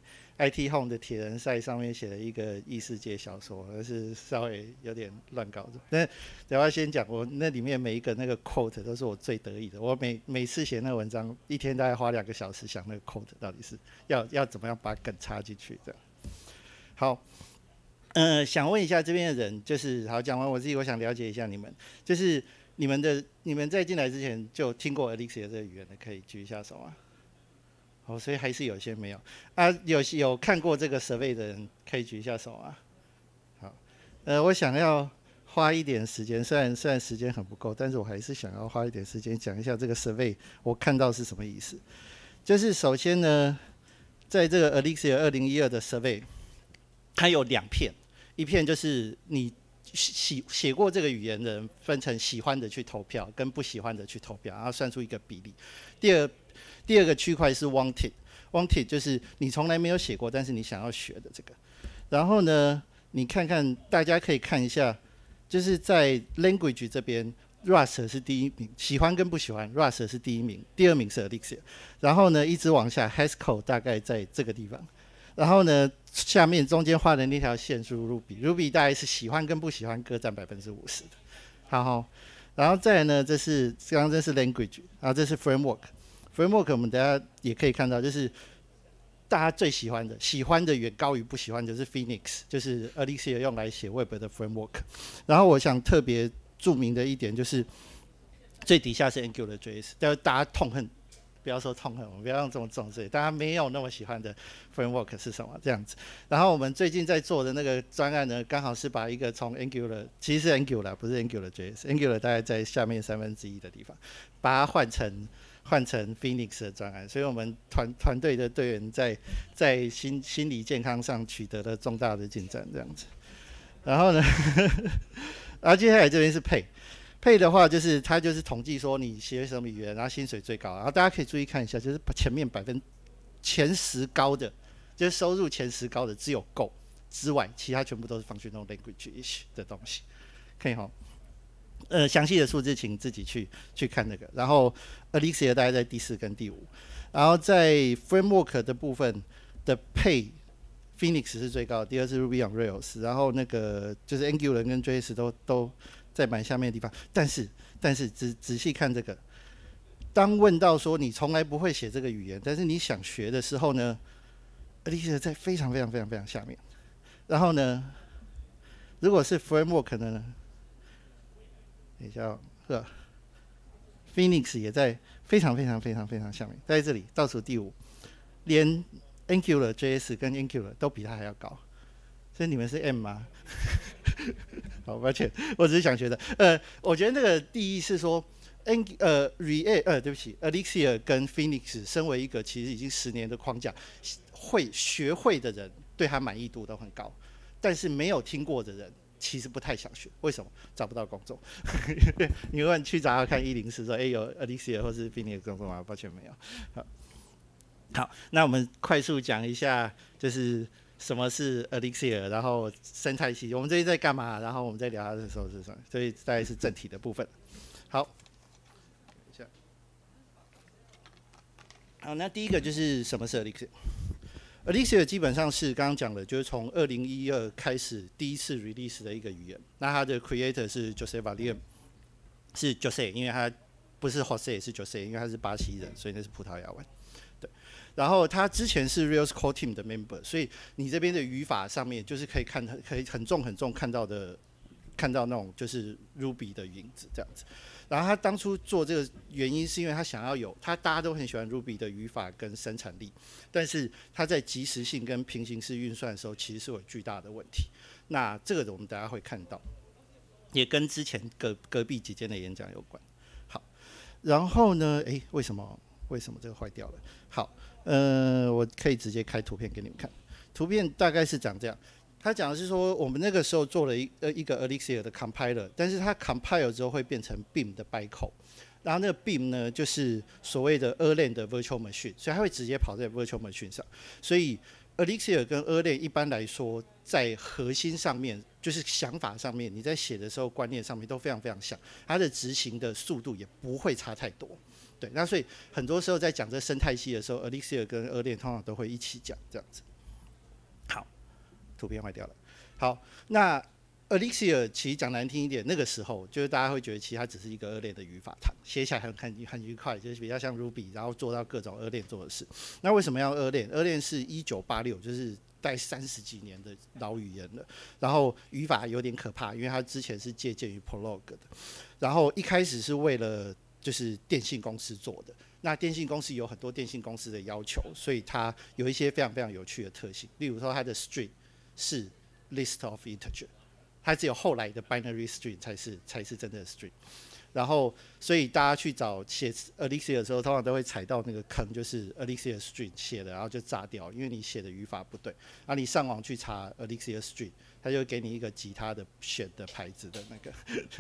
IT Home 的铁人赛上面写了一个异世界小说，但是稍微有点乱搞的。但等下先讲，我那里面每一个那个 quote 都是我最得意的。我每次写那个文章，一天大概花2个小时想那个 quote 到底是要怎么样把梗插进去这样。好。想问一下这边的人，就是好讲完我自己，我想了解一下你们，就是你们在进来之前就听过 Elixir 这个语言的，可以举一下手啊。哦，所以还是有些没有啊。有看过这个 survey 的人，可以举一下手啊。好，我想要花一点时间，虽然时间很不够，但是我还是想要花一点时间讲一下这个 survey 我看到是什么意思。就是首先呢，在这个 Elixir 2012的 survey， 它有2片。一片就是你写过这个语言的人分成喜欢的去投票跟不喜欢的去投票，然后算出一个比例。第二个区块是 wanted 就是你从来没有写过，但是你想要学的这个。然后呢，你看看大家可以看一下，就是在 language 这边 Rust 是第1名，喜欢跟不喜欢 Rust 是第1名，第2名是 Elixir。然后呢，一直往下 Haskell 大概在这个地方。然后呢，下面中间画的那条线是 Ruby 大概是喜欢跟不喜欢各占50%的。好，然后再来呢，刚刚这是 language， 然后这是 framework。framework 我们大家也可以看到，就是大家最喜欢的远高于不喜欢的是 Phoenix， 就是 Elixir 用来写 Web 的 framework。然后我想特别著名的一点就是最底下是 AngularJS， 但是大家痛恨。不要说痛恨，我们不要用这种重视，大家没有那么喜欢的 framework 是什么这样子。然后我们最近在做的那个专案呢，刚好是把一个从 Angular， 其实是 Angular 不是 AngularJS，Angular 大概在下面1/3的地方，把它换成 Phoenix 的专案。所以我们团队的队员在心理健康上取得了重大的进展这样子。然后呢，然后接下来这边是配的话，就是它就是统计说你学什么语言，然后薪水最高。然后大家可以注意看一下，就是前面前10高的，就是收入前10高的，只有 Go 之外，其他全部都是 functional language 的东西。可以哈，详细的数字请自己去看那个。然后 Elixir 大概在第4跟第5，然后在 framework 的部分的配。Phoenix 是最高的，第2是 Ruby on Rails， 然后那个就是 Angular 跟 JS 都在蛮下面的地方。但是仔细看这个，当问到说你从来不会写这个语言，但是你想学的时候呢 ，Elixir 在非常下面。然后呢，如果是 framework 呢，等一下哦，Phoenix 也在非常下面，在这里倒数第5，连 Angular JS 跟 Angular 都比它还要高。所以你们是 M 吗？好，抱歉，我只是想觉得，我觉得那个第一是说，React 对不起 ，Elixir 跟 Phoenix 身为一个其实已经10年的框架，学会的人对它满意度都很高，但是没有听过的人其实不太想学，为什么？找不到工作。你问去找看104说，有 Elixir 或是 Phoenix 工作吗？抱歉没有。好，那我们快速讲一下，就是什么是 Elixir， 然后生态系，我们最近在干嘛？然后我们再聊它的时候是什么？所以大概是正题的部分。好，好，那第一个就是什么是 Elixir。Elixir 基本上是刚刚讲的，就是从2012开始第一次 release 的一个语言。那它的 creator 是 Jose Valier， 是 Jose， 因为他不是 Jose， 是 Jose， 因为他是巴西人，所以那是葡萄牙文。对，然后他之前是 Rails Core Team 的 member， 所以你这边的语法上面就是可以很重看到那种就是 Ruby 的影子这样子。然后他当初做这个原因是因为他想要大家都很喜欢 Ruby 的语法跟生产力，但是他在即时性跟平行式运算的时候其实是有巨大的问题。那这个我们大家会看到，也跟之前隔壁几间的演讲有关。好，然后呢，为什么这个坏掉了？好，我可以直接开图片给你们看，图片大概是长这样。他讲的是说，我们那个时候做了一个 Elixir 的 compiler， 但是它 compile 之后会变成 Beam 的 bytecode， 然后那个 Beam 呢就是所谓的 Erlang 的 virtual machine， 所以它会直接跑在 virtual machine 上。所以 Elixir 跟 Erlang 一般来说在核心上面，就是想法上面，你在写的时候观念上面都非常像，它的执行的速度也不会差太多。对，那所以很多时候在讲这生态系的时候 ，Elixir 跟 Erlang 通常都会一起讲这样子。好。图片坏掉了。好，那 Elixir 其实讲难听一点，那个时候就是大家会觉得其实它只是一个Erlang的语法堂，写起来很愉快，就是比较像 Ruby， 然后做到各种Erlang做的事。那为什么要Erlang？Erlang 是1986，就是大概30几年的老语言了。然后语法有点可怕，因为它之前是借鉴于 Prolog 的。然后一开始是为了就是电信公司做的。那电信公司有很多电信公司的要求，所以它有一些非常有趣的特性，例如说它的 string 是 list of integer， 它只有后来的 binary string 才是真的 string。然后，所以大家去找写 Elixir 的时候，通常都会踩到那个坑，就是 Elixir string 写的，然后就炸掉，因为你写的语法不对。然后你上网去查 Elixir string， 它就会给你一个吉他的选的牌子的那个。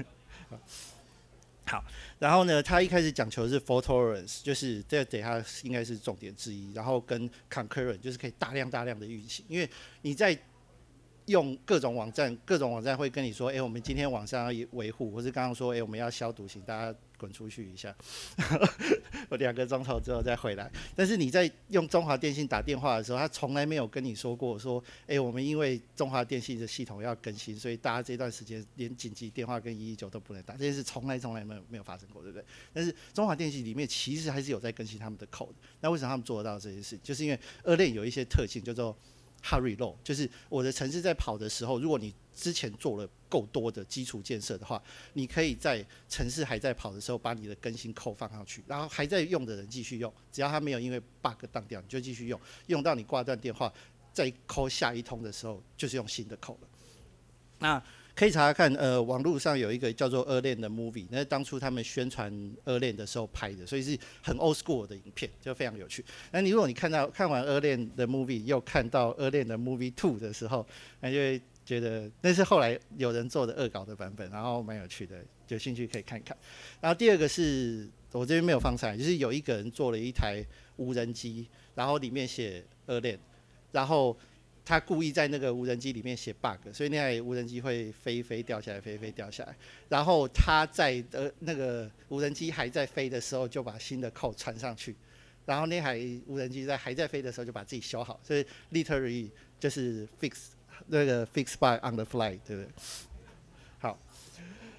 好，然后呢，他一开始讲求的是 fault tolerance， 就是这等下应该是重点之一。然后跟 concurrent， 就是可以大量的运行，因为你在用各种网站会跟你说，我们今天网上要维护，或是刚刚说，我们要消毒型，大家滚出去一下，我2个钟头之后再回来。但是你在用中华电信打电话的时候，他从来没有跟你说过说，我们因为中华电信的系统要更新，所以大家这段时间连紧急电话跟119都不能打，这件事从来没有发生过，对不对？但是中华电信里面其实还是有在更新他们的 code， 那为什么他们做得到这件事？就是因为Erlang有一些特性叫做hurry load， 就是我的程式在跑的时候，如果你之前做了够多的基础建设的话，你可以在程式还在跑的时候，把你的更新扣放上去，然后还在用的人继续用，只要他没有因为 bug 当掉，你就继续用，用到你挂断电话，再扣下一通的时候，就是用新的扣了。那可以查查看，网络上有一个叫做Erlang的 movie， 那是当初他们宣传Erlang的时候拍的，所以是很 old school 的影片，就非常有趣。那如果你看完Erlang的 movie， 又看到Erlang的 movie 2的时候，那就会觉得那是后来有人做的恶搞的版本，然后蛮有趣的，有兴趣可以看看。然后第二个是我这边没有放上来，就是有一个人做了一台无人机，然后里面写Erlang，然后他故意在那个无人机里面写 bug， 所以那台无人机会飞掉下来，飞掉下来。然后他在那个无人机还在飞的时候，就把新的 code 传上去。然后那台无人机还在飞的时候，就把自己修好。所以 literally 就是 fix bug on the fly， 对不对？好，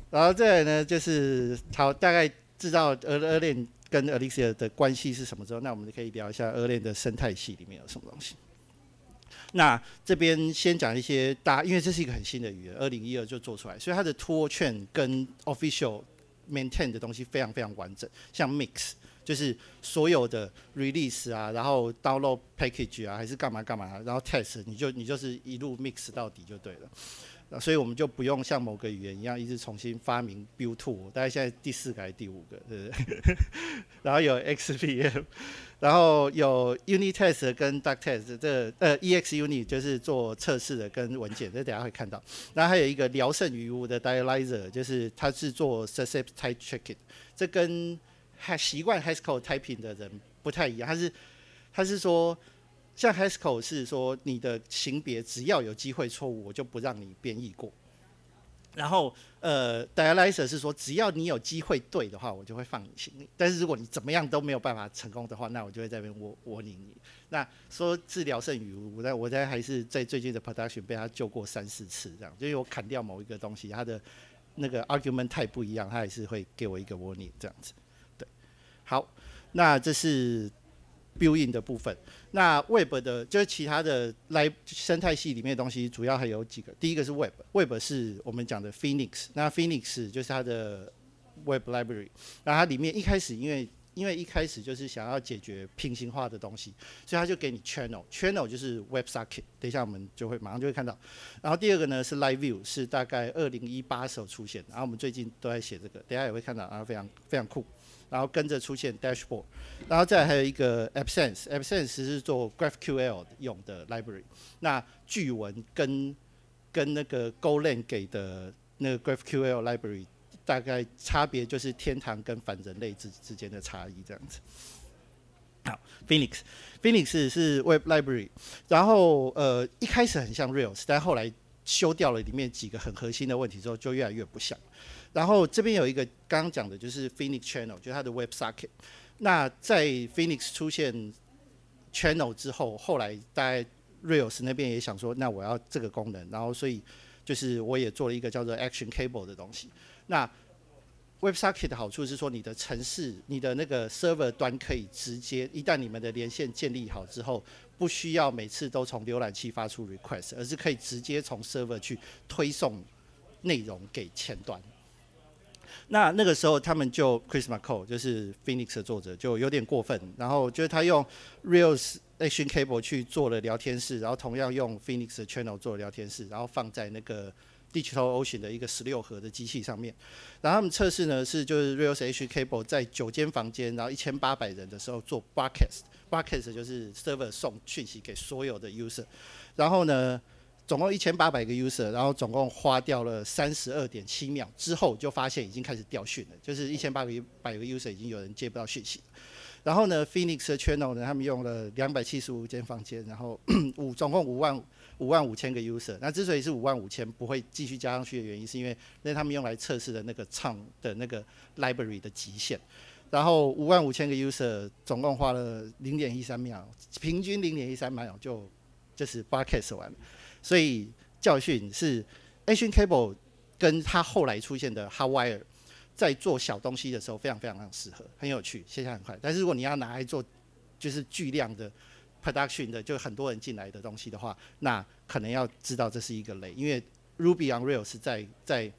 然后再来呢，就是好大概知道Erlang跟 Elixir 的关系是什么之后，那我们可以聊一下 Erlang 的生态系里面有什么东西。那这边先讲一些因为这是一个很新的语言，2012就做出来，所以它的 tool chain 跟 official maintain 的东西非常非常完整，像 mix 就是所有的 release 啊，然后 download package 啊，还是干嘛干嘛，然后 test 你就是一路 mix 到底就对了。所以我们就不用像某个语言一样一直重新发明 build tool， 大概现在第4个还是第5个，对不对？然后有 XPM， 然后有 unit test 跟 duck test， EX unit 就是做测试的跟文件，这等一下会看到。然后还有一个聊胜于无的 dialyzer， 就是它是做 success type checking， 这跟习惯 Haskell typing 的人不太一样，它是说。像 Haskell 是说你的型别只要有机会错误，我就不让你编译过。然后Dialyzer 是说只要你有机会对的话，我就会放你行李。但是如果你怎么样都没有办法成功的话，那我就会在那边warning你。那说治疗胜于无，但我还是在最近的 production 被他救过3、4次这样，就因为我砍掉某一个东西，它的那个 argument 太不一样，他还是会给我一个 warning 这样子。对，好，那这是。build-in 的部分，那 Web 的就是其他的生态系里面的东西，主要还有几个。第一个是 Web 是我们讲的 Phoenix， 那 Phoenix 就是它的 Web Library， 那它里面一开始因为一开始就是想要解决平行化的东西，所以它就给你 Channel 就是 WebSocket， 等一下我们马上就会看到。然后第二个呢是 Live View， 是大概2018时候出现，然后我们最近都在写这个，等一下也会看到，然后非常非常酷。然后跟着出现 dashboard， 然后再来还有一个 AppSense 是做 GraphQL 用的 library。那句文跟那个 Golang 给的那个 GraphQL library 大概差别就是天堂跟反人类之间的差异这样子。好 ，Phoenix 是 Web library， 然后一开始很像 Rails， 但后来修掉了里面几个很核心的问题之后，就越来越不像。然后这边有一个刚刚讲的，就是 Phoenix Channel， 就是它的 WebSocket。那在 Phoenix 出现 Channel 之后，后来大概 Rails 那边也想说，那我要这个功能，然后所以就是我也做了一个叫做 Action Cable 的东西。那 WebSocket 的好处是说，你的程式、你的那个 server 端可以直接，一旦你们的连线建立好之后，不需要每次都从浏览器发出 request， 而是可以直接从 server 去推送内容给前端。那个时候他们就 Chris McCall 就是 Phoenix 的作者就有点过分，然后就是他用 Rails Action Cable 去做了聊天室，然后同样用 Phoenix 的 Channel 做了聊天室，然后放在那个 DigitalOcean 的一个16核的机器上面。然后他们测试呢是就是 Rails Action Cable 在9间房间，然后1800人的时候做 broadcast 就是 server 送讯息给所有的 user， 然后呢。总共1800个 user， 然后总共花掉了32.7秒之后，就发现已经开始掉讯了，就是1800个 user 已经有人接不到讯息。然后呢 ，Phoenix 的 channel 呢，他们用了275间房间，然后总共55000个 user。那之所以是55000不会继续加上去的原因，是因为那是他们用来测试的那个唱的那个 library 的极限。然后55000个 user 总共花了0.13秒，平均0.13秒就是 broadcast 完了。所以教训是 Action Cable 跟它后来出现的 Hotwire 在做小东西的时候非常非常适合，很有趣，现在很快。但是如果你要拿来做就是巨量的 production 的，就很多人进来的东西的话，那可能要知道这是一个雷，因为 Ruby on Rails 在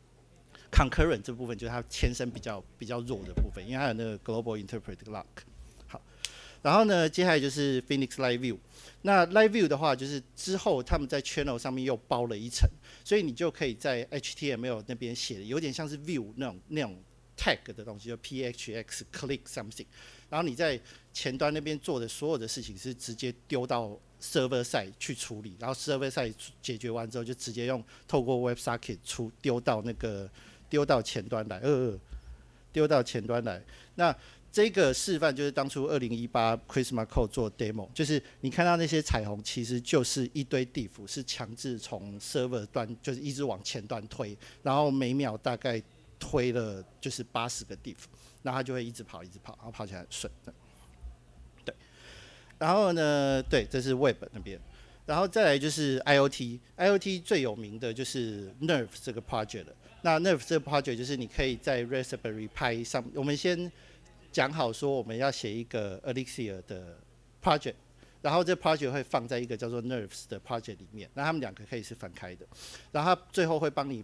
concurrent 这部分就是它天生比较弱的部分，因为它有那个 global interpret lock。好，然后呢，接下来就是 Phoenix Live View。那 Live View 的话，就是之后他们在 Channel 上面又包了一层，所以你就可以在 HTML 那边写的有点像是 View 那种 tag 的东西，就 PHX click something， 然后你在前端那边做的所有的事情是直接丢到 Server side 去处理，然后 Server side 解决完之后，就直接透过 WebSocket 丢到前端来，丢到前端来。那这个示范就是当初2018 Chris McCall 做 demo， 就是你看到那些彩虹，其实就是一堆 diff 是强制从 server 端就是一直往前端推，然后每秒大概推了就是80个 diff， 然后它就会一直跑，然后跑起来很顺。对，然后呢，对，这是 Web 那边，然后再来就是 IoT 最有名的就是 Nerve 这个 project 了。 那 Nerve 这个 project 就是你可以在 Raspberry Pi 上，我们先讲好说我们要写一个 Elixir 的 project， 然后这 project 会放在一个叫做 Nerves 的 project 里面，那他们两个可以是分开的，然后它最后会帮你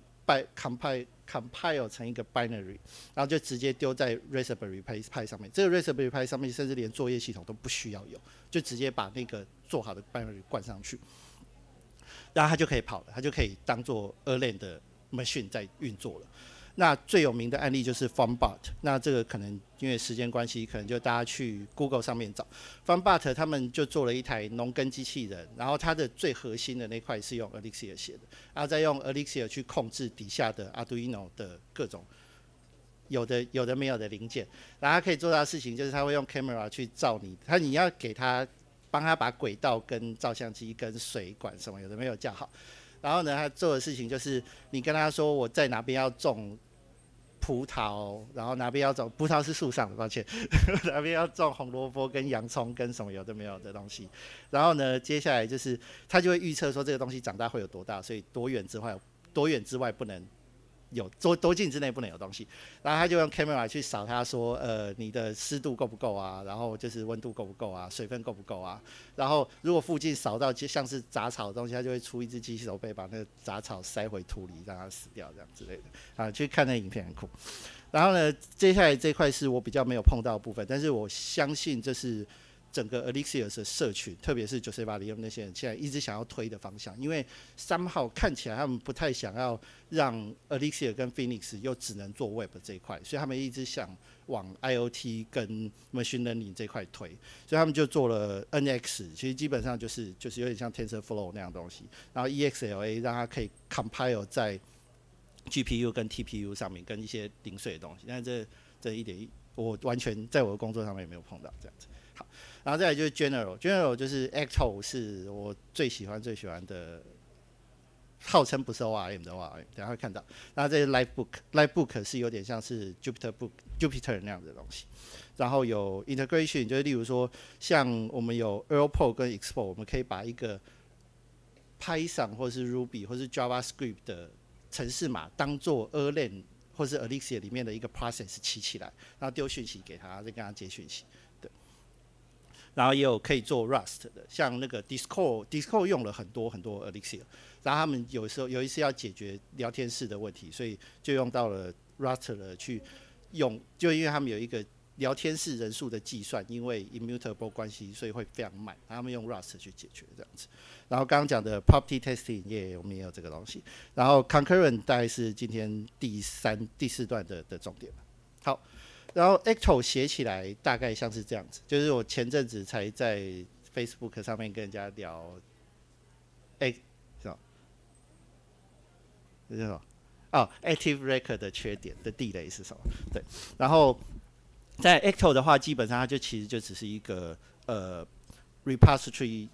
compile 成一个 binary， 然后就直接丢在 Raspberry Pi 上面。这个 Raspberry Pi 上面甚至连作业系统都不需要有，就直接把那个做好的 binary 灌上去，然后它就可以跑了，它就可以当做 Erlang 的 machine 在运作了。那最有名的案例就是 FarmBot， 那这个可能因为时间关系，可能就大家去 Google 上面找 FarmBot， 他们就做了一台农耕机器人，然后它的最核心的那块是用 Elixir 写的，然后再用 Elixir 去控制底下的 Arduino 的各种有的没有的零件，然后它可以做到的事情就是它会用 camera 去照你要给它帮它把轨道跟照相机跟水管什么有的没有架好，然后呢，它做的事情就是你跟他说我在哪边要种葡萄，然后哪边要种葡萄是树上的，抱歉，哪边要种红萝卜跟洋葱跟什么有的没有的东西。然后呢，接下来就是他就会预测说这个东西长大会有多大，所以多远之外不能有多近之内不能有东西。然后他就用 camera 去扫它说，你的湿度够不够啊？然后就是温度够不够啊？水分够不够啊？然后如果附近扫到像是杂草的东西，他就会出一只机器手背把那个杂草塞回土里，让它死掉这样之类的。啊，去看那影片很酷。然后呢，接下来这块是我比较没有碰到的部分，但是我相信这是整个 Elixir 的社群，特别是Joseph Liam那些人现在一直想要推的方向，因为somehow看起来他们不太想要让 Elixir 跟 Phoenix 又只能做 Web 这一块，所以他们一直想往 IoT 跟 Machine Learning 这一块推，所以他们就做了 NX， 其实基本上就是有点像 TensorFlow 那样东西，然后 EXLA 让它可以 compile 在 GPU 跟 TPU 上面跟一些零碎的东西，但是这一点我完全在我的工作上面也没有碰到这样子。好，然后再来就是 General 就是 Acto 是我最喜欢的，号称不是 ORM 的 ORM， 等一下会看到。然后这是 Livebook 是有点像是 Jupyter 那样的东西。然后有 Integration， 就是例如说像我们有 EarlPro 跟 Export， 我们可以把一个 Python 或是 Ruby 或是 JavaScript 的程式码当做 Erlang 或是 Elixir 里面的一个 process 起来，然后丢讯息给他，再跟他接讯息。对。然后也有可以做 Rust 的，像那个 Discord 用了很多 Elixir， 然后他们有一次要解决聊天室的问题，所以就用到了 Rust 去用，就因为他们有一个聊天室人数的计算，因为 immutable 关系，所以会非常慢，然后他们用 Rust 去解决这样子。然后刚刚讲的 property testing 我们也有这个东西。然后 concurrent 大概是今天第四段的重点。好。然后 Acto 写起来大概像是这样子，就是我前阵子才在 Facebook 上面跟人家聊，什么？这是什么？哦 ，Active Record 的缺点的地雷是什么？对，然后在 Acto 的话，基本上它其实就只是一个repository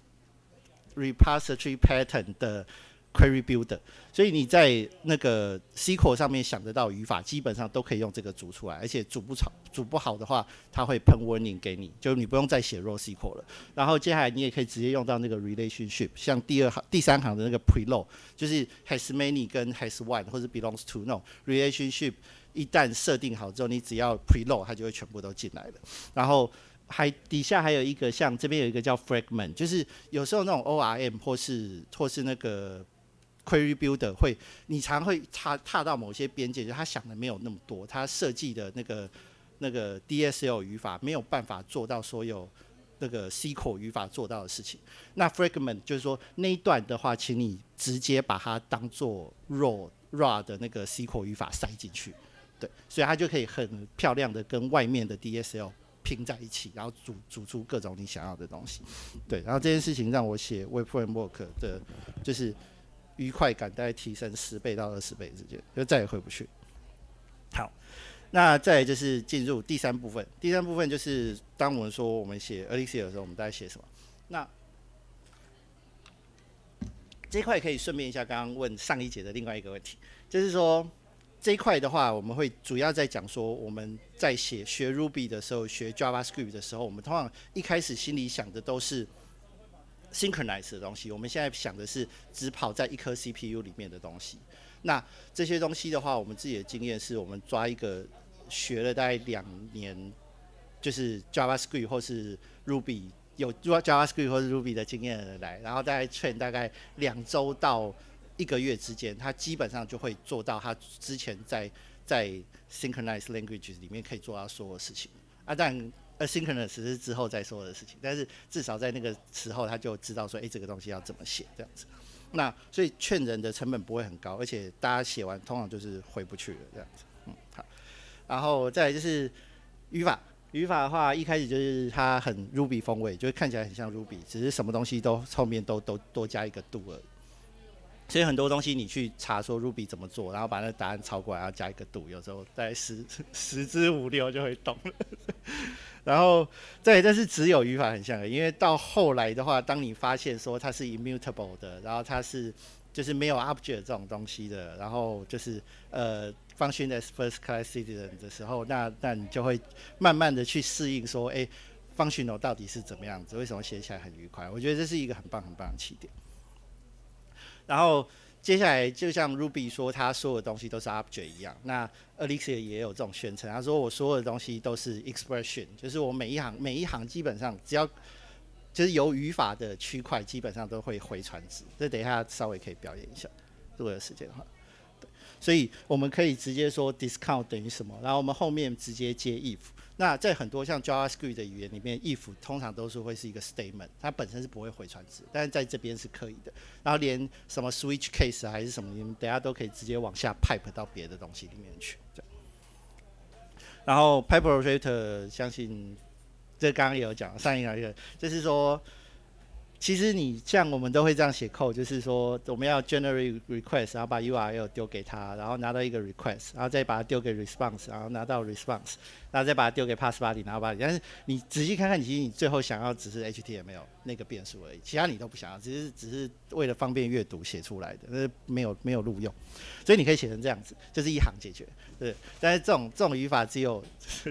pattern 的 query builder， 所以你在那个 SQL 上面想得到语法，基本上都可以用这个组出来，而且组不好的话，它会喷 warning 给你，就你不用再写 raw SQL 了。然后接下来你也可以直接用到那个 relationship， 像第三行的那个 preload， 就是 has many 跟 has one 或者 belongs to 那种 relationship， 一旦设定好之后，你只要 preload， 它就会全部都进来了。然后底下还有一个像这边有一个叫 fragment， 就是有时候那种 ORM 或是那个Query Builder 你常会踏到某些边界，就他想的没有那么多，他设计的那个 DSL 语法没有办法做到所有那个 SQL 语法做到的事情。那 Fragment 就是说那一段的话，请你直接把它当做 raw 的那个 SQL 语法塞进去，对，所以它就可以很漂亮的跟外面的 DSL 拼在一起，然后组出各种你想要的东西。对，然后这件事情让我写 Web Framework 的，就是愉快感大概提升10倍到20倍之间，就再也回不去。好，那再来就是进入第三部分。第三部分就是当我们说我们写 Elixir 的时候，我们大概写什么？那这一块可以顺便一下刚刚问上一节的另外一个问题，就是说这一块的话，我们会主要在讲说我们在学 Ruby 的时候，学 JavaScript 的时候，我们通常一开始心里想的都是synchronize 的东西，我们现在想的是只跑在一颗 CPU 里面的东西。 那这些东西的话，我们自己的经验是我们抓一个学了大概2年，就是 JavaScript 或是 Ruby 有 JavaScript 或是 Ruby 的经验的人来，然后大概 train 大概2周到1个月之间，他基本上就会做到他之前在 synchronized languages 里面可以做到所有事情。但asynchronous 是之后再说的事情，但是至少在那个时候他就知道说，这个东西要怎么写这样子。那所以劝人的成本不会很高，而且大家写完通常就是回不去了这样子。好，然后再来就是语法。语法的话，一开始就是它很 Ruby 风味，就是看起来很像 Ruby， 只是什么东西都后面都多加一个 do 而已。所以很多东西你去查说 Ruby 怎么做，然后把那个答案抄过来，然后加一个 do， 有时候大概10之5、6就会懂了。然后再来，但是只有语法很像的，因为到后来的话，当你发现说它是 immutable 的，然后它是就是没有 object 这种东西的，然后就是function as first class citizen 的时候，那你就会慢慢的去适应说，functional 到底是怎么样子，为什么写起来很愉快？我觉得这是一个很棒的起点。然后接下来就像 Ruby 说，它所有的东西都是 object 一样，那 Elixir 也有这种宣称，他说我所有的东西都是 expression， 就是我每一行基本上只要就是有语法的区块，基本上都会回传值。这等一下稍微可以表演一下，如果有时间的话。对，所以我们可以直接说 discount 等于什么，然后我们后面直接接 if。那在很多像 JavaScript 的语言里面 ，if 通常都是会是一个 statement， 它本身是不会回传值，但是在这边是可以的。然后连什么 switch case 还是什么，你们等一下都可以直接往下 pipe 到别的东西里面去。然后 pipe project 相信这刚刚也有讲，上一个就是说，其实你像我们都会这样写 code， 就是说我们要 generate request， 然后把 URL 丢给他，然后拿到一个 request， 然后再把它丢给 response， 然后拿到 response， 然后再把它丢给 pass body， 拿到 body。但是你仔细看看，其实你最后想要只是 HTML 那个变数而已，其他你都不想要，只是为了方便阅读写出来的，没有录用。所以你可以写成这样子，就是一行解决，对。但是这种语法只有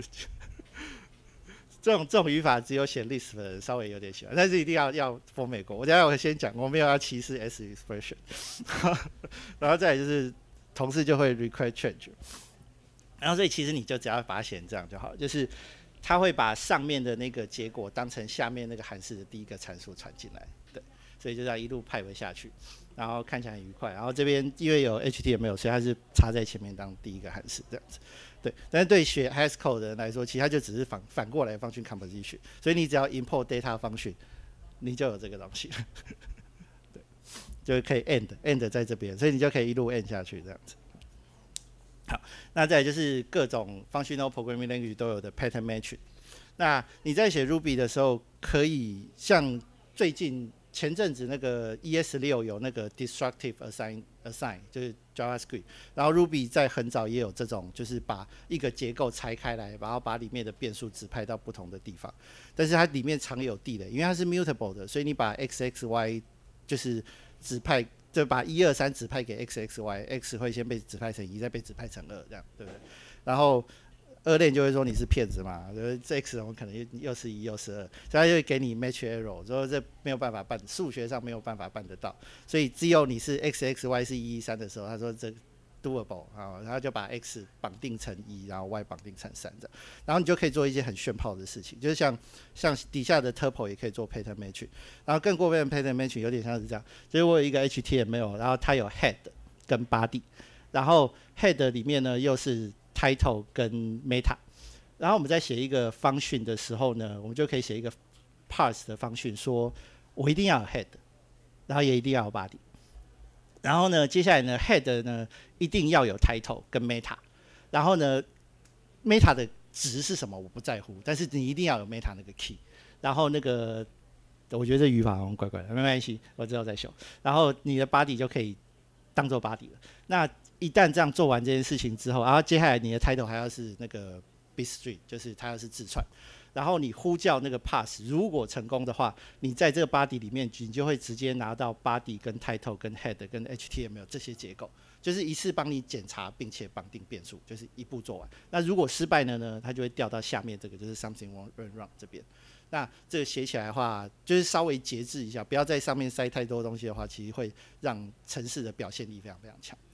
这种语法只有写 list 的人稍微有点喜欢，但是一定要 for 美国。我先讲，我没有要歧视 S expression， 然后再来就是同事就会 require change， 然后所以其实你就只要把它写成这样就好，就是它会把上面的那个结果当成下面那个函数的第一个参数传进来，对，所以就这样一路pipe下去，然后看起来很愉快。然后这边因为有 HTML， 所以它是插在前面当第一个函数这样子。对，但是对学 Haskell 的人来说，其实它就只是反过来 function composition， 所以你只要 import data function， 你就有这个东西了。对，就可以 end 在这边，所以你就可以一路 end 下去这样子。好，那再来就是各种 functional programming language 都有的 pattern matching。那你在写 Ruby 的时候，可以像最近前阵子那个 ES6 有那个 destructive assign 就是 JavaScript， 然后 Ruby 在很早也有这种，就是把一个结构拆开来，然后把里面的变数指派到不同的地方，但是它里面常有地雷，因为它是 mutable 的，所以你把 XXY 就是指派，就把1、2、3指派给 XXY，X 会先被指派成1，再被指派成2，这样对不对？然后2链就会说你是骗子嘛，这 X 我可能又是1又是2，所以他就会给你 match error， 说这没有办法办，数学上没有办法办得到，所以只有你是 XXY 是113的时候，他说这 doable 啊，然后就把 X 绑定成1，然后 Y 绑定成3这样，然后你就可以做一些很炫炮的事情，就是像底下的 tuple 也可以做 pattern matching， 然后更过分的 pattern matching 有点像是这样，就是我有一个 HTML， 然后它有 head 跟 body， 然后 head 里面呢又是title 跟 meta， 然后我们在写一个function的时候呢，我们就可以写一个 parse 的function，说我一定要有 head， 然后也一定要有 body， 然后呢，接下来呢 head 呢一定要有 title 跟 meta， 然后呢 meta 的值是什么我不在乎，但是你一定要有 meta 那个 key， 然后那个我觉得这语法好像怪怪的，没关系，我之后再修，然后你的 body 就可以当做 body 了。那一旦这样做完这件事情之后，然后接下来你的 title 还要是那个 bitstream， 就是它要是字串，然后你呼叫那个 pass， 如果成功的话，你在这个 body 里面，你就会直接拿到 body 跟 title 跟 head 跟 HTML 这些结构，就是一次帮你检查并且绑定变数，就是一步做完。那如果失败了呢，它就会掉到下面这个就是 something won't run wrong 这边。那这个写起来的话，就是稍微节制一下，不要在上面塞太多东西的话，其实会让程式的表现力非常非常强，这样子。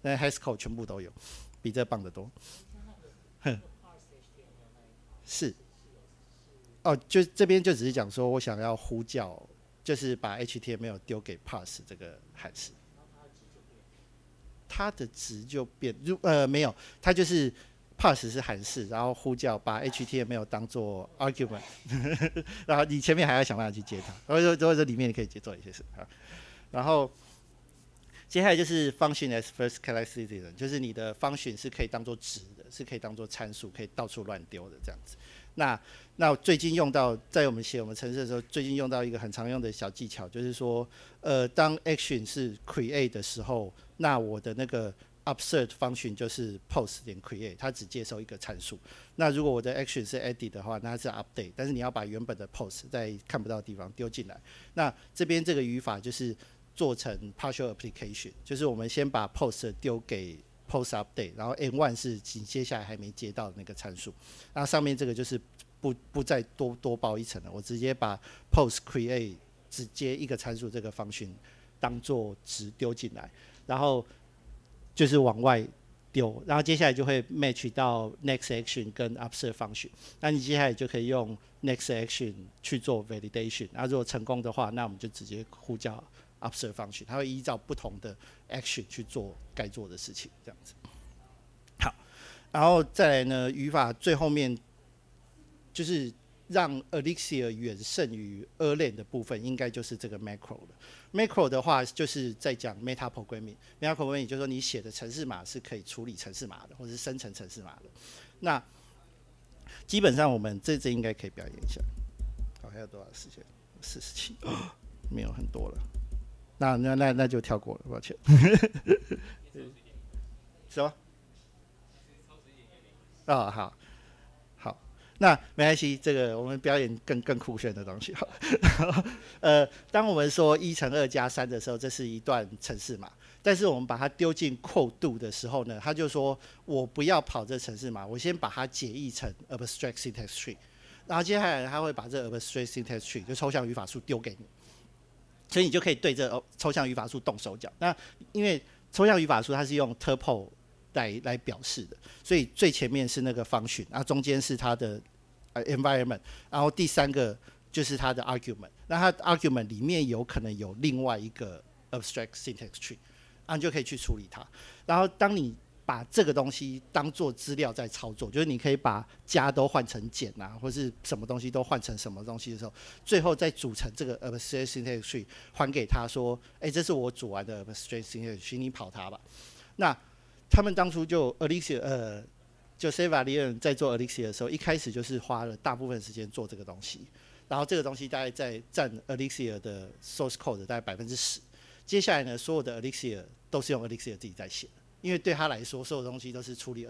那 Haskell 全部都有，比这棒得多。哼，是。哦，就这边就只是讲说我想要呼叫，就是把 HTML 丢给 parse 这个函式。它的值就变，没有，它就是 parse 是函式，然后呼叫把 HTML 当做 argument， 然后你前面还要想办法去接它，或者说里面你可以做一些事啊。然后接下来就是 function as first class citizen， 就是你的 function 是可以当做值的，是可以当做参数，可以到处乱丢的这样子。那最近用到，在我们写我们程式的时候，最近用到一个很常用的小技巧，就是说，当 action 是 create 的时候，那我的那个 absurd function 就是 post 点 create， 它只接收一个参数。那如果我的 action 是 edit 的话，那它是 update， 但是你要把原本的 post 在看不到的地方丢进来。那这边这个语法就是做成 partial application， 就是我们先把 post 丢给post update， 然后 n1 是你接下来还没接到的那个参数，那上面这个就是不再多包一层了，我直接把 post create 只接一个参数这个function当做值丢进来，然后就是往外丢，然后接下来就会 match 到 next action 跟 absurd function， 那你接下来就可以用 next action 去做 validation， 那如果成功的话，那我们就直接呼叫absurd function， 它会依照不同的 action 去做该做的事情，这样子。好，然后再来呢，语法最后面就是让 Elixir 远胜于 Erlang 的部分，应该就是这个 macro 了。macro 的话，就是在讲 meta programming。meta programming 就是说你写的程式码是可以处理程式码的，或者是生成程式码的。那基本上我们这应该可以表演一下。好，还有多少时间？47，没有很多了。那就跳过了，抱歉。什么？哦，好，那没关系，这个我们表演更酷炫的东西。好，当我们说1×2+3的时候，这是一段程式码，但是我们把它丢进quote do的时候呢，他就说我不要跑这程式码，我先把它解译成 abstract syntax tree， 然后接下来他会把这 abstract syntax tree 就抽象语法树丢给你。所以你就可以对这抽象语法树动手脚。那因为抽象语法树它是用 tuple 来表示的，所以最前面是那个 function， 然后中间是它的environment， 然后第三个就是它的 argument。那它的 argument 里面有可能有另外一个 abstract syntax tree， 然后你就可以去处理它。然后当你把这个东西当做资料在操作，就是你可以把加都换成减啊，或是什么东西都换成什么东西的时候，最后再组成这个 abstract syntax tree， 还给他说，这是我组完的 abstract syntax tree， 你跑它吧。那他们当初就 Elixir， 就 Savalian 在做 Elixir 的时候，一开始就是花了大部分时间做这个东西，然后这个东西大概在占 Elixir 的 source code 大概10%。接下来呢，所有的 Elixir 都是用 Elixir 自己在写的。因为对他来说，所有东西都是处理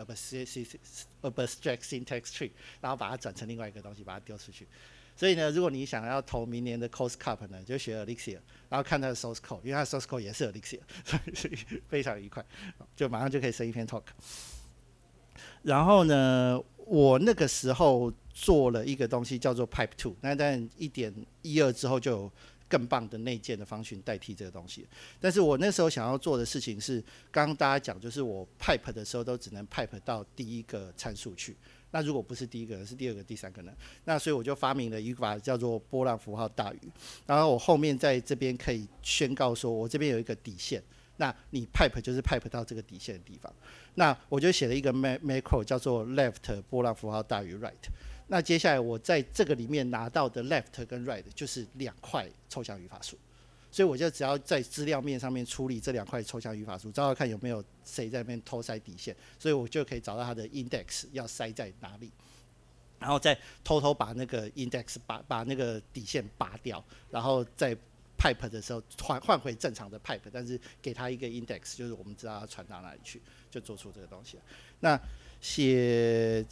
abstract syntax tree， 然后把它转成另外一个东西，把它丢出去。所以呢，如果你想要投明年的 Coast Cup 呢，就学 Elixir， 然后看它的 source code， 因为它的 source code 也是 Elixir， 所以非常愉快，就马上就可以生一篇 talk。然后呢，我那个时候做了一个东西叫做 Pipe 2， 那但1.12之后就有更棒的内建的方群代替这个东西，但是我那时候想要做的事情是，刚刚大家讲，就是我 pipe 的时候都只能 pipe 到第一个参数去。那如果不是第一个，是第二个、第三个呢？那所以我就发明了一个法叫做波浪符号大于。然后我后面在这边可以宣告说，我这边有一个底线，那你 pipe 就是 pipe 到这个底线的地方。那我就写了一个 macro 叫做 left 波浪符号大于 right。那接下来我在这个里面拿到的 left 跟 right 就是2块抽象语法树，所以我就只要在资料面上面处理这2块抽象语法树，找找看有没有谁在那边偷塞底线，所以我就可以找到它的 index 要塞在哪里，然后再偷偷把那个 index 把那个底线拔掉，然后在 pipe 的时候换回正常的 pipe， 但是给它一个 index， 就是我们知道它传到哪里去，就做出这个东西了。那写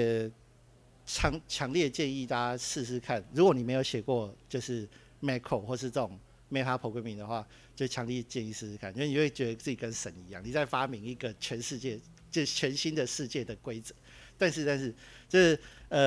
强烈建议大家试试看，如果你没有写过就是 macro 或是这种 meta programming 的话，就强烈建议试试看，因为你会觉得自己跟神一样，你在发明一个全新的世界的规则。但是这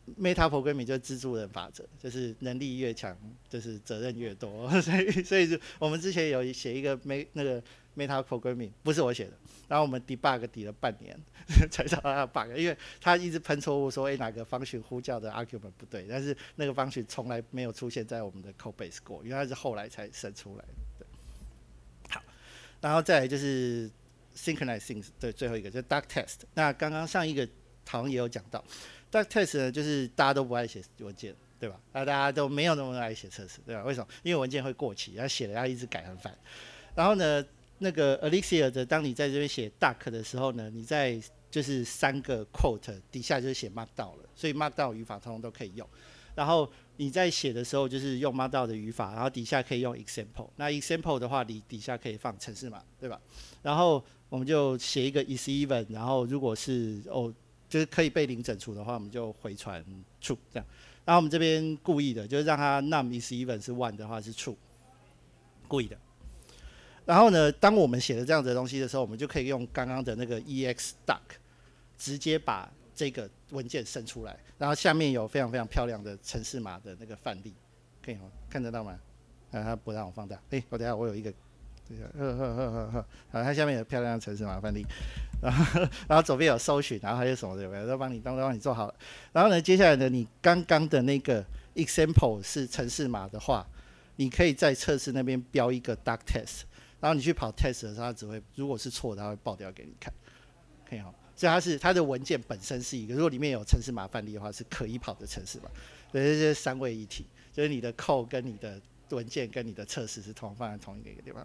Meta Programming 就是蜘蛛人法则，就是能力越强，就是责任越多。所以我们之前有写一个那个 Meta Programming， 不是我写的，然后我们 debug 抵了半年才找到它的 bug， 因为它一直喷错误说，哪个function呼叫的 argument 不对，但是那个function从来没有出现在我们的 code base 过，因为它是后来才生出来的。好，然后再来就是 Synchronize Things 对，最后一个就是 Duck Test。那刚刚上一个好像也有讲到。Duck test 呢，就是大家都不爱写文件，对吧？大家都没有那么爱写测试，对吧？为什么？因为文件会过期，然后写了要一直改，很烦。然后呢，那个 Elixir 的，当你在这边写 Duck 的时候呢，你在就是3个 quote 底下就是写 Markdown 了，所以 Markdown 语法通通都可以用。然后你在写的时候就是用 Markdown 的语法，然后底下可以用 example。那 example 的话，你底下可以放程式码，对吧？然后我们就写一个 is even， 然后如果是就是可以被零整除的话，我们就回传 true 这样。然后我们这边故意的，就是让它 num is even 是 1 的话是 true， 故意的。然后呢，当我们写了这样子的东西的时候，我们就可以用刚刚的那个 ex duck 直接把这个文件生出来。然后下面有非常非常漂亮的程式码的那个范例，可以吗？看得到吗？它不让我放大。我等一下我有一个，好，它下面有漂亮的程式码范例。然后左边有搜寻，然后还有什么的，都帮你做好了。然后呢，接下来呢，你刚刚的那个 example 是程式码的话，你可以在测试那边标一个 duck test， 然后你去跑 test 的时候，它只会如果是错的，它会爆掉给你看，可以哈。所以它的文件本身是一个，如果里面有程式码范例的话，是可以跑的程式码。对，这是3位一体，就是你的 code 跟你的文件跟你的测试是放在同一个地方。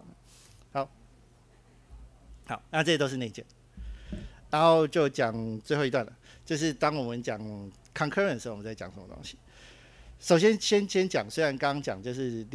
好，那这些都是内建。然后就讲最后一段了，就是当我们讲 concurrent 的时候，我们在讲什么东西？首先先讲，虽然刚刚讲就是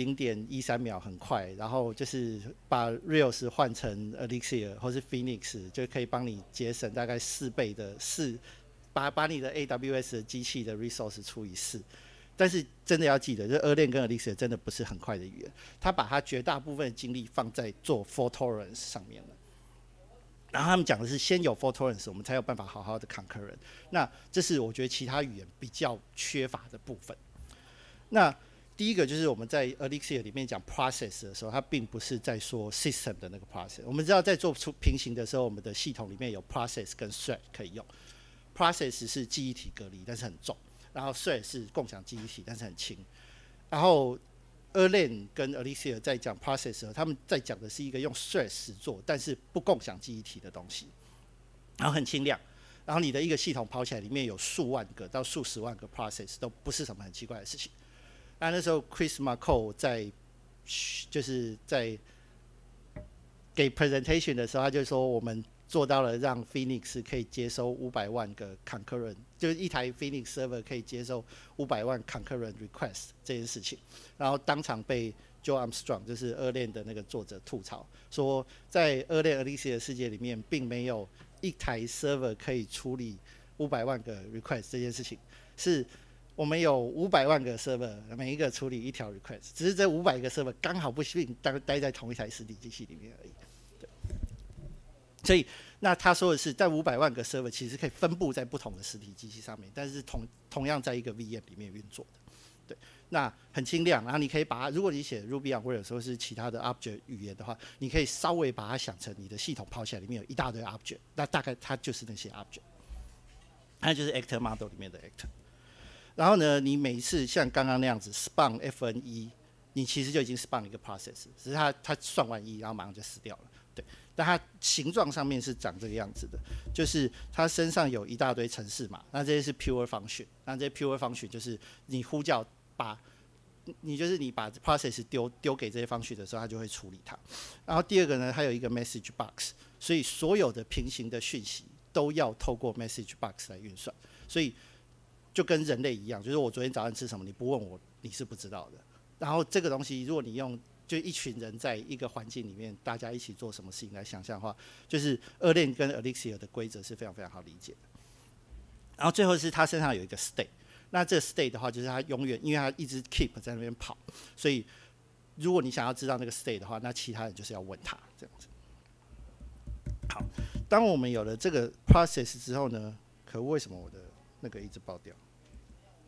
0.13 秒很快，然后就是把 Rails 换成 Elixir 或是 Phoenix， 就可以帮你节省大概4倍的把你的 AWS 的机器的 resource 除以4。但是真的要记得，就是 Erlang 跟 Elixir 真的不是很快的语言，它把它绝大部分的精力放在做 fault tolerance 上面了。然后他们讲的是先有 fault tolerance， 我们才有办法好好的 concurrent。那这是我觉得其他语言比较缺乏的部分。那第一个就是我们在 Elixir 里面讲 process 的时候，它并不是在说 system 的那个 process。我们知道在做出平行的时候，我们的系统里面有 process 跟 thread 可以用。process 是记忆体隔离，但是很重；然后 thread 是共享记忆体，但是很轻。然后Erlang 跟 Elixir 在讲 process 的时候，他们在讲的是一个用 thread 实作，但是不共享记忆体的东西，然后很轻量。然后你的一个系统跑起来，里面有数万个到数十万个 process， 都不是什么很奇怪的事情。那时候 Chris Markov 就是在给 presentation 的时候，他就说我们做到了让 Phoenix 可以接收500万个 concurrent， 就是一台 Phoenix server 可以接收500万 concurrent request 这件事情，然后当场被 Joe Armstrong 就是 Erlang 的那个作者吐槽，说在 Erlang Elixir 的世界里面，并没有一台 server 可以处理500万个 request 这件事情，是我们有500万个 server， 每一个处理1条 request， 只是这500个 server 刚好不幸待在同一台实体机器里面而已。所以，那他说的是，在500万个 server 其实可以分布在不同的实体机器上面，但是同样在一个 VM 里面运作的。对，那很轻量，然后你可以把它，如果你写 Ruby on Rails 或是其他的 Object 语言的话，你可以稍微把它想成你的系统跑起来里面有一大堆 Object， 那大概它就是那些 Object， 它就是 Actor Model 里面的 Actor。然后呢，你每一次像刚刚那样子 spawn FN1， 你其实就已经 spawn 一个 process， 只是它算完1，然后马上就死掉了。对，但它形状上面是长这个样子的，就是它身上有一大堆程式码，那这些是 pure function， 那这些 pure function 就是你呼叫你把 process 丢给这些 function 的时候，它就会处理它。然后第二个呢，它有一个 message box， 所以所有的平行的讯息都要透过 message box 来运算，所以就跟人类一样，就是我昨天早上吃什么，你不问我，你是不知道的。然后这个东西，如果你用就一群人在一个环境里面，大家一起做什么事情来想象的话，就是 Erlang 跟 Elixir 的规则是非常非常好理解的。然后最后是它身上有一个 state， 那这个 state 的话，就是它永远，因为它一直 keep 在那边跑，所以如果你想要知道那个 state 的话，那其他人就是要问他这样子。好，当我们有了这个 process 之后呢，可为什么我的那个一直爆掉？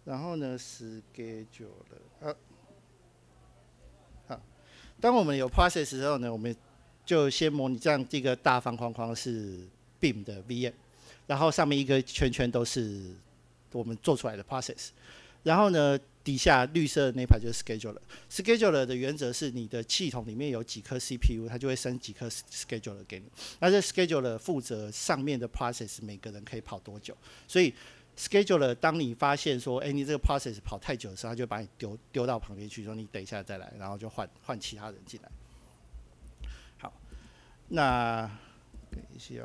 然后呢 ，schedule 好，当我们有 process 之后呢，我们就先模拟这样一个大方框框是 Beam 的 VM， 然后上面一个圈圈都是我们做出来的 process， 然后呢，底下绿色的那排就是 scheduler。scheduler 的原则是你的系统里面有几颗 CPU， 它就会生几颗 scheduler 给你。那这 scheduler 负责上面的 process 每个人可以跑多久，所以 scheduler 当你发现说，你这个 process 跑太久的时候，他就把你丢到旁边去，说你等一下再来，然后就换其他人进来。好，那等一下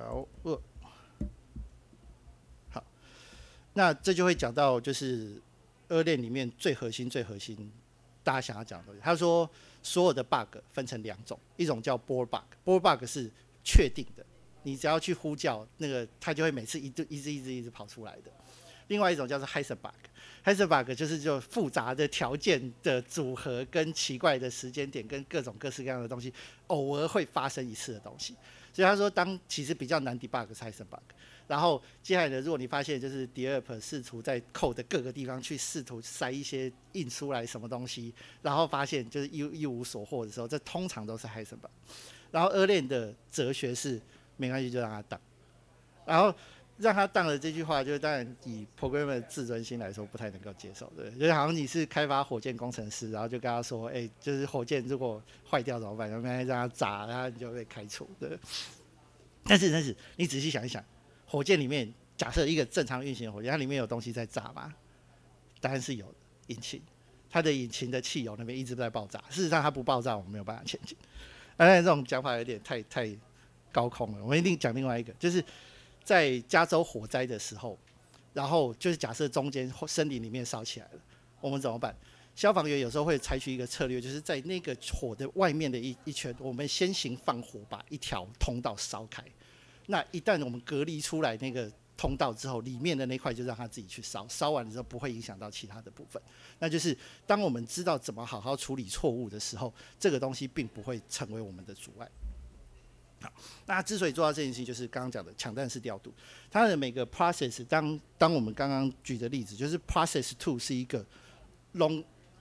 好，那这就会讲到就是2链里面最核心、大家想要讲的东西。他说所有的 bug 分成2种，一种叫 board bug，board bug 是确定的，你只要去呼叫那个，它就会每次一直跑出来的。另外一种叫做 hazard bug，hazard bug 就复杂的条件的组合跟奇怪的时间点跟各种各式各样的东西，偶尔会发生一次的东西。所以他说，其实比较难 debug 是 hazard bug。然后接下来呢，如果你发现就是 developer 试图在 code 的各个地方去试图塞一些印出来什么东西，然后发现就是一无所获的时候，这通常都是 hazard bug。然后2链的哲学是没关系就让它当，然后让它当的这句话，就当然以 programmer 的自尊心来说不太能够接受，对，就是好像你是开发火箭工程师，然后就跟他说，就是火箭如果坏掉怎么办？然后让它炸，然后你就被开除，对。但是你仔细想一想。火箭里面，假设一个正常运行的火箭，它里面有东西在炸吗？当然是有的，引擎，它的引擎的汽油那边一直在爆炸。事实上，它不爆炸，我们没有办法前进。当然，这种讲法有点太高空了。我们一定讲另外一个，就是在加州火灾的时候，然后就是假设中间森林里面烧起来了，我们怎么办？消防员有时候会采取一个策略，就是在那个火的外面的一圈，我们先行放火，把一条通道烧开。那一旦我们隔离出来那个通道之后，里面的那块就让它自己去烧，烧完了之后不会影响到其他的部分。那就是当我们知道怎么好好处理错误的时候，这个东西并不会成为我们的阻碍。好，那之所以做到这件事情，就是刚刚讲的抢占式调度。它的每个 process， 当我们刚刚举的例子，就是 process 2是一个 long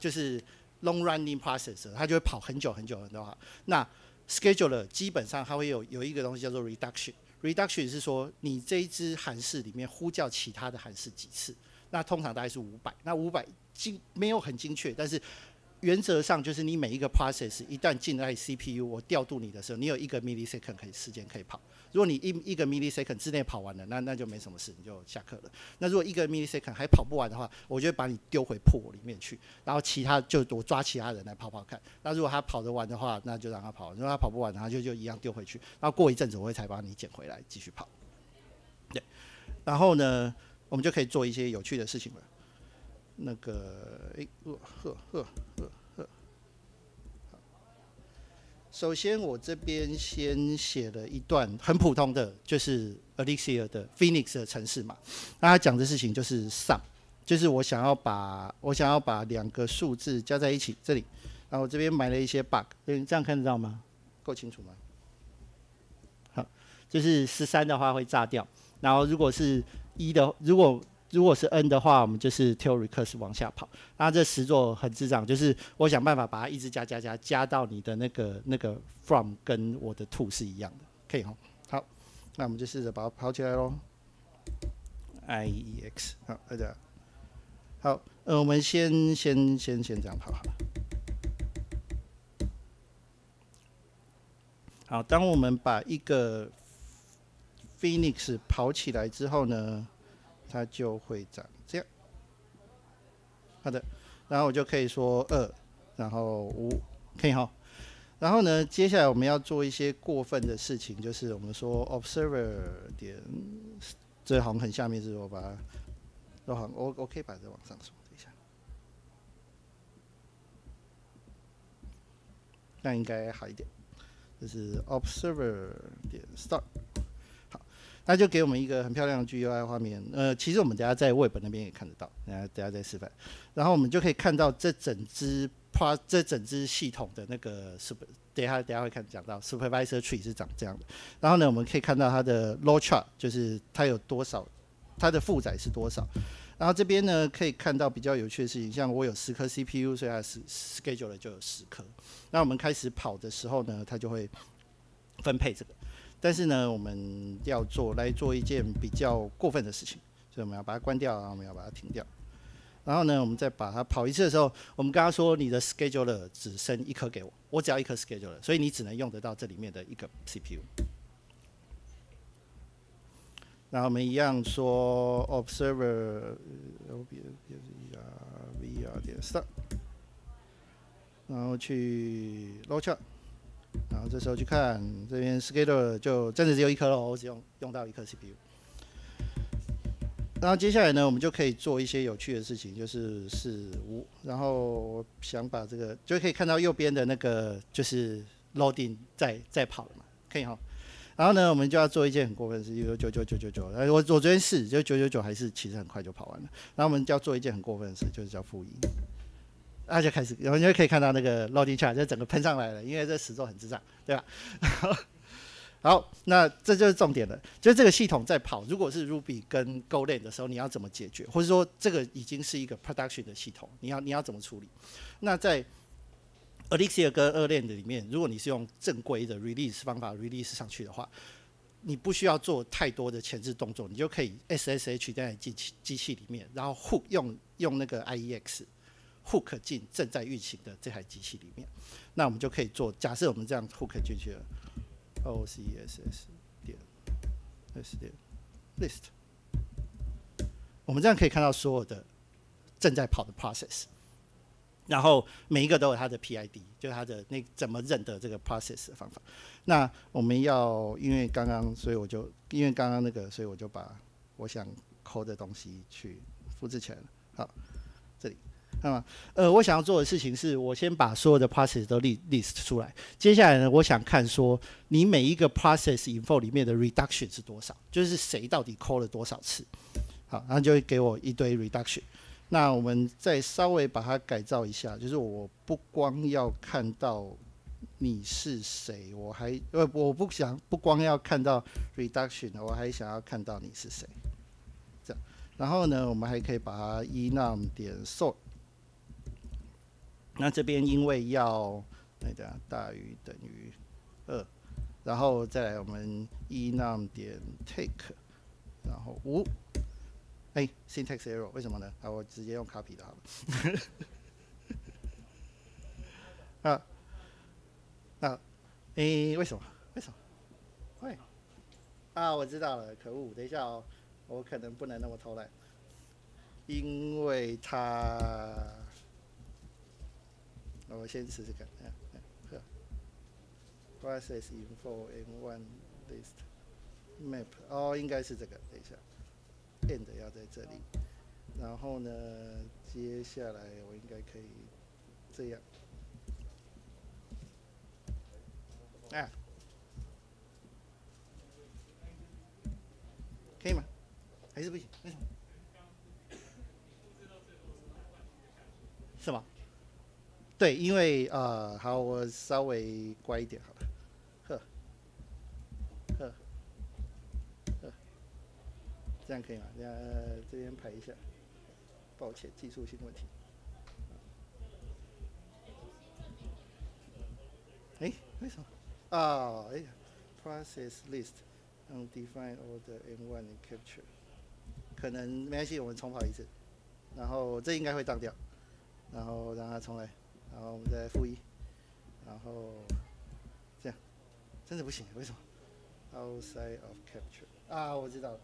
running process， 它就会跑很久的话，那 scheduler 基本上它会有一个东西叫做 reduction。reduction 是说你这一支函式里面呼叫其他的函式几次，那通常大概是500，那500没有很精确，但是原则上就是你每一个 process 一旦进来 CPU， 我调度你的时候，你有1个 millisecond 时间可以跑。如果你一个 millisecond 之内跑完了，那就没什么事，你就下课了。那如果1个 millisecond 还跑不完的话，我就会把你丢回 pool 里面去，然后其他就我抓其他人来跑跑看。那如果他跑得完的话，那就让他跑；如果他跑不完，他就一样丢回去。然后过一阵子，我会才把你捡回来继续跑。对，然后呢，我们就可以做一些有趣的事情了。那个，首先，我这边先写了一段很普通的，就是 Elixir 的 Phoenix 的程式嘛。那他讲的事情就是 sum， 就是我想要把2个数字加在一起，这里，然后我这边埋了一些 bug， 这样看得到吗？够清楚吗？好，就是13的话会炸掉，然后如果是1的，如果是 n 的话，我们就是 tail recurse 往下跑。那这实作很智障，就是我想办法把它一直加到你的那个 from 跟我的 to 是一样的，可以哈。好，那我们就试着把它跑起来咯。IEX 好，大家好，我们先这样跑好了。好，当我们把一个 Phoenix 跑起来之后呢，它就会长这样。好的，然后我就可以说2，然后5，可以哈。然后呢，接下来我们要做一些过分的事情，就是我们说 observer 点，这行很下面是我把它，我可以把这往上说，等一下，那应该好一点，就是 observer 点 start。那就给我们一个很漂亮的 GUI 画面。其实我们等一下在 Web 那边也看得到，等一下再示范。然后我们就可以看到这整支系统的那个等一下会讲到 supervisor tree 是长这样的。然后呢，我们可以看到它的 load chart， 就是它有多少，它的负载是多少。 然后这边呢可以看到比较有趣的事情，像我有10颗 CPU， 所以它 schedule 就有10颗。那我们开始跑的时候呢，它就会分配这个。但是呢，我们要来做一件比较过分的事情，所以我们要把它关掉，然后我们要把它停掉。然后呢，我们再把它跑一次的时候，我们刚刚说你的 scheduler 只剩1颗给我，我只要1颗 scheduler， 所以你只能用得到这里面的一个 CPU。然后我们一样说 observer VR 点 start， 然后去 login， 然后这时候去看这边 scheduler 就真的只有1颗咯，我只用到1颗 CPU。然后接下来呢，我们就可以做一些有趣的事情，就是4、5，然后我想把这个就可以看到右边的那个就是 loading 在跑了嘛，可以哈。然后呢，我们就要做一件很过分的事情，有99999。我昨天试，就999还是其实很快就跑完了。然后我们就要做一件很过分的事，就是叫负1。那就开始，然后你就可以看到那个 loading chart 就整个喷上来了，因为这实作很智障，对吧？好，那这就是重点了，就是这个系统在跑，如果是 Ruby 跟 Golang 的时候，你要怎么解决？或者说这个已经是一个 production 的系统，你要怎么处理？那在 Elixir 跟Erlang 里面，如果你是用正规的 release 方法 release 上去的话，你不需要做太多的前置动作，你就可以 SSH 在机器里面，然后 hook 用那个 IEX hook 进正在运行的这台机器里面。那我们就可以做，假设我们这样 hook 进去了 ，OCSS 点 S 点 list， 我们这样可以看到所有的正在跑的 process。然后每一个都有它的 PID， 就是它的那怎么认得这个 process 的方法。那我们要因为刚刚那个，所以我就把我想抠的东西去复制起来了。好，这里。那么我想要做的事情是我先把所有的 process 都 list 出来。接下来呢，我想看说你每一个 process info 里面的 reduction 是多少，就是谁到底抠了多少次。好，然后就会给我一堆 reduction。那我们再稍微把它改造一下，就是我不光要看到你是谁，我不光要看到 reduction， 我还想要看到你是谁。这样，然后呢，我们还可以把它 enum 点 sort。那这边因为要大于等于2，然后再来我们 enum 点 take， 然后5。syntax error 为什么呢？好，我直接用 copy 的好了。为什么？喂，我知道了，可恶！等一下哦，我可能不能那么偷懒，因为我先试试看。process info n1 list map 应该是这个，等一下。end 要在这里，然后呢，接下来我应该可以这样，可以吗？还是不行？为什么？是吗？对，因为好，我稍微乖一点好了。这样可以吗？这边排一下，抱歉，技术性问题。为什么？process list undefined order n1 and capture， 可能没关系，我们重跑一次，然后这应该会当掉，然后让它重来，然后我们再负1，然后这样，真的不行，为什么 ？outside of capture 我知道了。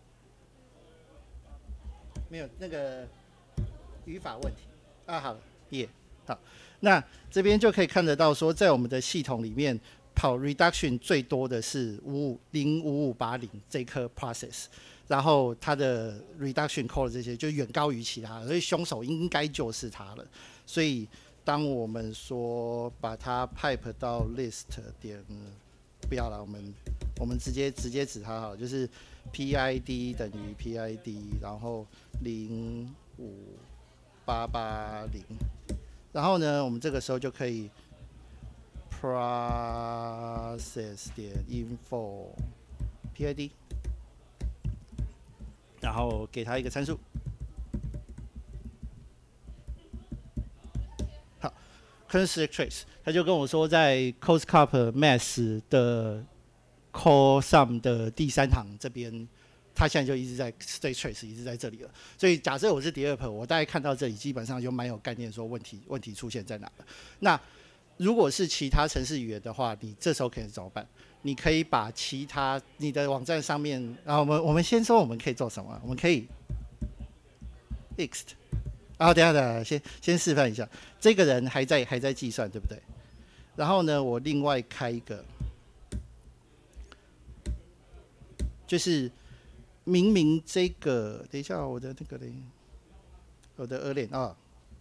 没有那个语法问题好了，好，那这边就可以看得到说，在我们的系统里面跑 reduction 最多的是05580这颗 process， 然后它的 reduction code 这些就远高于其他的，所以凶手应该就是它了。所以当我们说把它 pipe 到 list 点，不要了，我们直接指它好了，就是 PID 等于 PID， 然后05880，然后呢，我们这个时候就可以 process 点 info PID， 然后给它一个参数， current state trace， 他就跟我说在 COSCUP Mass 的 Core Sum 的第3行这边，他现在就一直在 state trace 一直在这里了。所以假设我是 developer， 我大概看到这里，基本上就蛮有概念说问题出现在哪了。那如果是其他程式语言的话，你这时候可以怎么办？你可以把其他你的网站上面，然后我们先说我们可以做什么？我们可以 ext， 然后等一下，先示范一下，这个人还在计算，对不对？然后呢，我另外开一个，就是明明这个，等一下我的那个嘞，我的2链啊。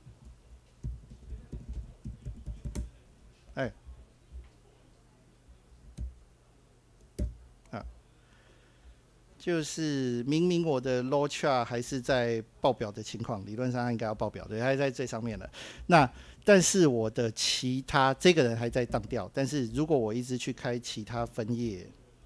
就是明明我的 low chart 还是在报表的情况，理论上应该要报表，对，还在最上面了。那但是我的其他这个人还在当掉，但是如果我一直去开其他分页，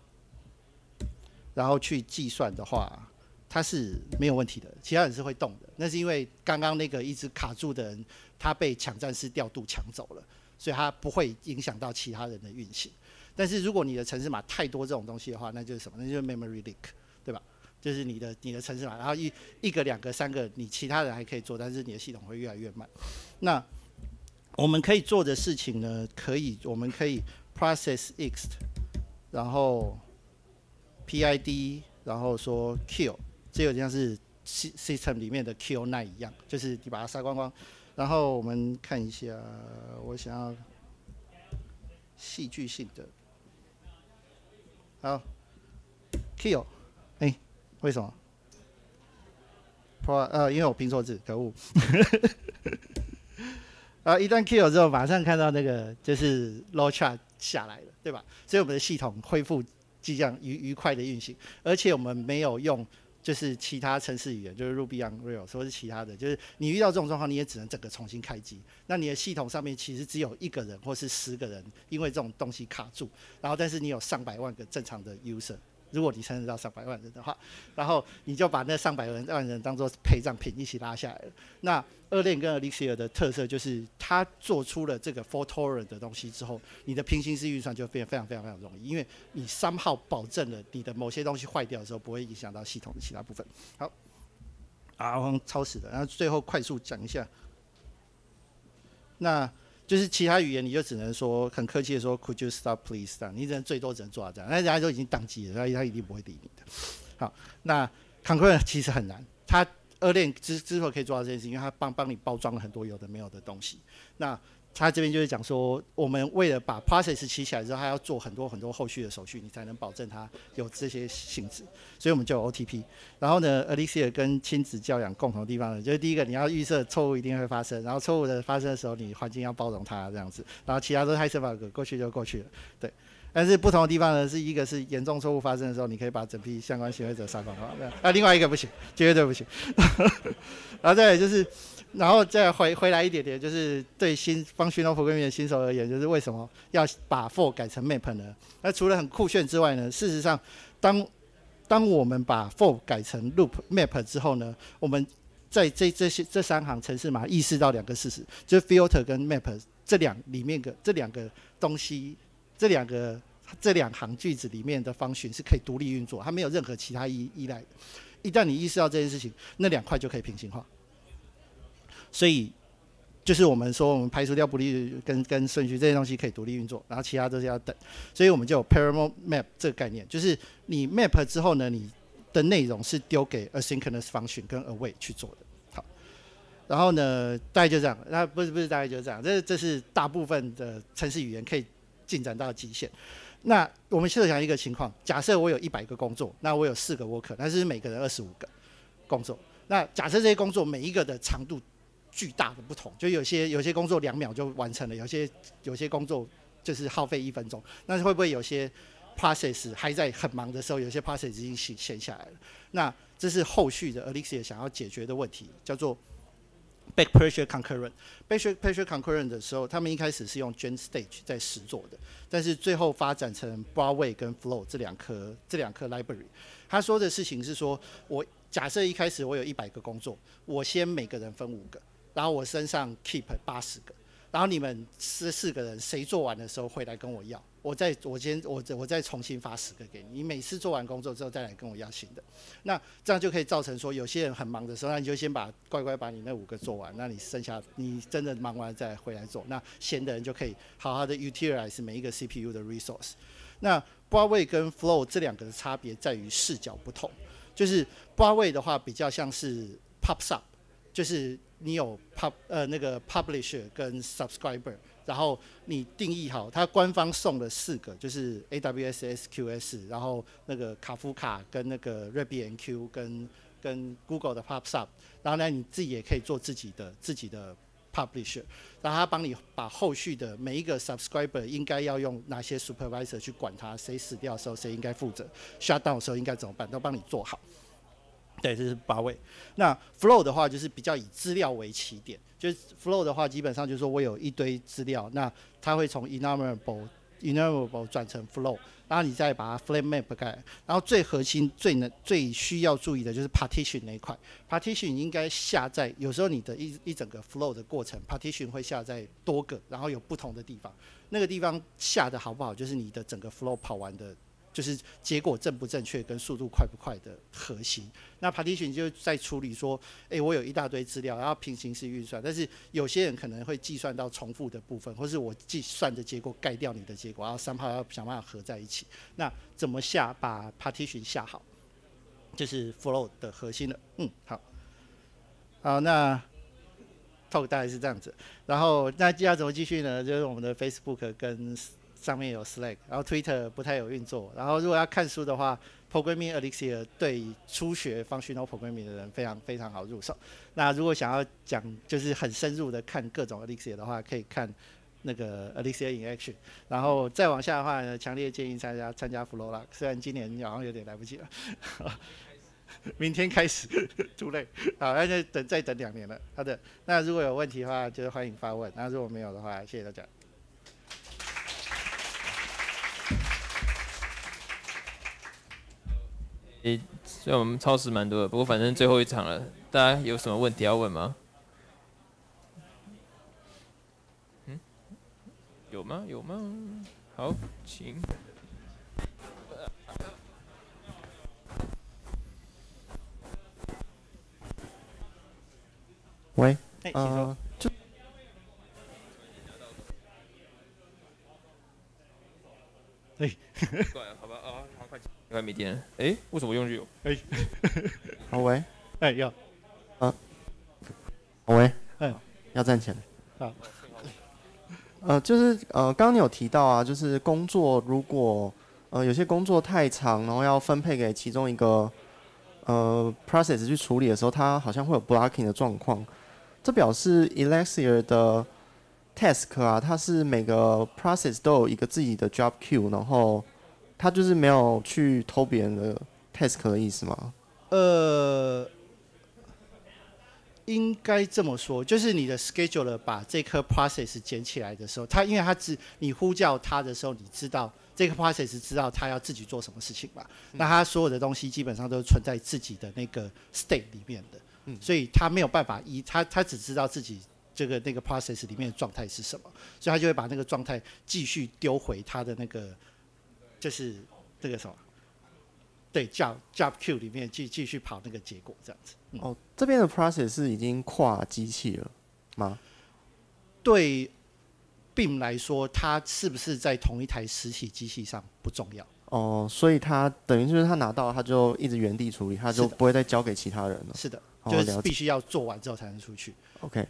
然后去计算的话，它是没有问题的，其他人是会动的。那是因为刚刚那个一直卡住的人，他被抢占式调度抢走了，所以他不会影响到其他人的运行。但是如果你的程式码太多这种东西的话，那就是什么？那就是 memory leak。对吧？就是你的程式码，然后一个、2个、3个，你其他人还可以做，但是你的系统会越来越慢。那我们可以做的事情呢？我们可以 process ext， 然后 PID， 然后说 kill， 这有点像是 system 里面的 kill 9一样，就是你把它杀光光。然后我们看一下，我想要戏剧性的，好 kill。为什么？因为我拼错字，可恶。一旦 kill 之后，马上看到那个就是 low chart 下来了，对吧？所以我们的系统恢复即将愉快的运行，而且我们没有用就是其他程式语言，就是 Ruby on Rails 或是其他的，就是你遇到这种状况，你也只能整个重新开机。那你的系统上面其实只有1个人或是10个人，因为这种东西卡住，然后但是你有上百万个正常的 user。如果你承认到上百万人的话，然后你就把那上百万人当作陪葬品一起拉下来了。那2链跟 Elixir 的特色就是，它做出了这个 fault tolerant 的东西之后，你的平行式运算就变得非常容易，因为你somehow保证了你的某些东西坏掉的时候不会影响到系统的其他部分。好，我超时的，然后最后快速讲一下，那。就是其他语言你就只能说很客气的说 Could you stop please 这样，你最多只能做到这样，那人家都已经宕机了，他一定不会理你的。好，那 concurrent 其实很难，它2链之所以可以做到这件事情，因为它帮你包装了很多有的没有的东西。那他这边就是讲说，我们为了把 process 起来之后，还要做很多后续的手续，你才能保证它有这些性质。所以我们就有 OTP。然后呢 ，Elixir 跟亲子教养共同的地方呢，就是第一个你要预设错误一定会发生，然后错误的发生的时候，你环境要包容它这样子，然后其他都是 high bug 过去就过去了，对。但是不同的地方呢，是一个是严重错误发生的时候，你可以把整批相关行为者杀光光，另外一个不行，绝对不行。然后再来就是。然后再回来一点点，就是对functional programming 的新手而言，就是为什么要把 for 改成 map 呢？那除了很酷炫之外呢，事实上，当我们把 for 改成 loop map 之后呢，我们在这3行程式码意识到2个事实，就是 filter 跟 map 这两个东西，这2行句子里面的function是可以独立运作，它没有任何其他依赖的。一旦你意识到这件事情，那2块就可以平行化。所以，就是我们说，我们排除掉不利跟顺序这些东西可以独立运作，然后其他都是要等。所以我们就有 parallel map 这个概念，就是你 map 之后呢，你的内容是丢给 asynchronous function 跟 await 去做的。好，然后呢，大概就这样。那不是大概就这样，这是大部分的程式语言可以进展到极限。那我们设想一个情况，假设我有100个工作，那我有4个 worker， 但是每个人25个工作。那假设这些工作每一个的长度巨大的不同，就有些工作2秒就完成了，有些工作就是耗费1分钟。那会不会有些 process 还在很忙的时候，有些 process 已经闲下来了？那这是后续的 Elixir 想要解决的问题，叫做 back pressure concurrent。back pressure concurrent 的时候，他们一开始是用 Gen Stage 在实做的，但是最后发展成 Broadway 跟 Flow 这两颗 library。他说的事情是说，我假设一开始我有100个工作，我先每个人分5个。然后我身上 keep 80个， 然后你们4个人谁做完的时候会来跟我要，我再重新发10个给你，你每次做完工作之后再来跟我要新的。那这样就可以造成说，有些人很忙的时候，那你就先乖乖把你那5个做完，那你剩下你真的忙完再回来做，那闲的人就可以好好的 utilize 每一个 CPU 的 resource。那 Broadway 跟 Flow 这2个的差别在于视角不同，就是 Broadway 的话比较像是 Pops Up， 就是你有那个 Publisher 跟 Subscriber， 然后你定义好，它官方送了4个，就是 AWS SQS， 然后那个卡夫卡跟那个 RabbitMQ 跟 Google 的 Pops Up， 然后呢你自己也可以做自己的 Publisher， 然后他帮你把后续的每一个 Subscriber 应该要用哪些 Supervisor 去管它，谁死掉的时候谁应该负责 ，Shutdown 的时候应该怎么办，都帮你做好。对，这是8位。那 Flow 的话就是比较以资料为起点，就是 Flow 的话基本上就是说我有一堆资料，那它会从 enumerable 转成 Flow， 然后你再把它 Flame Map 盖，然后最核心最需要注意的就是 Partition 那一块 ，Partition 应该下在有时候你的一整个 Flow 的过程 ，Partition 会下在多个，然后有不同的地方，那个地方下的好不好，就是你的整个 Flow 跑完的。就是结果正不正确跟速度快不快的核心。那 partition 就在处理说，我有一大堆资料，然后平行式运算，但是有些人可能会计算到重复的部分，或是我计算的结果盖掉你的结果，然后3号要想办法合在一起。那怎么把 partition 下好，就是 flow 的核心了。好，那 talk 大概是这样子。然后那要怎么继续呢？就是我们的 Facebook 跟上面有 Slack， 然后 Twitter 不太有运作。然后如果要看书的话 ，Programming Elixir 对初学 Functional Programming 的人非常非常好入手。那如果想要讲就是很深入的看各种 Elixir 的话，可以看那个 Elixir in Action。然后再往下的话呢，强烈建议参加 Flow 啦。虽然今年好像有点来不及了，明天开始too late。好，那就再等2年了。好的，那如果有问题的话，就欢迎发问。那如果没有的话，谢谢大家。 虽然我们超时蛮多的，不过反正最后一场了，大家有什么问题要问吗？有吗？好，请。 喂， 就好吧，好快没电了。为什么用具有？ 好喂， 要， 喂，要站起来。好，就是刚刚你有提到啊，就是工作如果有些工作太长，然后要分配给其中一个process 去处理的时候，它好像会有 blocking 的状况。这表示 Elixir 的 task 啊，它是每个 process 都有一个自己的 job queue， 然后它就是没有去偷别人的 task 的意思吗？ 应该这么说，就是你的 scheduler 把这颗 process 捡起来的时候，因为你呼叫它的时候，你知道这个 process 知道它要自己做什么事情嘛？那它所有的东西基本上都存在自己的那个 state 里面的，所以它没有办法它只知道自己那个 process 里面的状态是什么，所以它就会把那个状态继续丢回它的那个就是那个什么。对 job queue 里面继续跑那个结果这样子。 这边的 process 是已经跨机器了吗？ 对 BIM 来说，它是不是在同一台实体机器上不重要。 所以它等于就是他拿到，他就一直原地处理，他就不会再交给其他人了。 是的，就是必须要做完之后才能出去。 OK。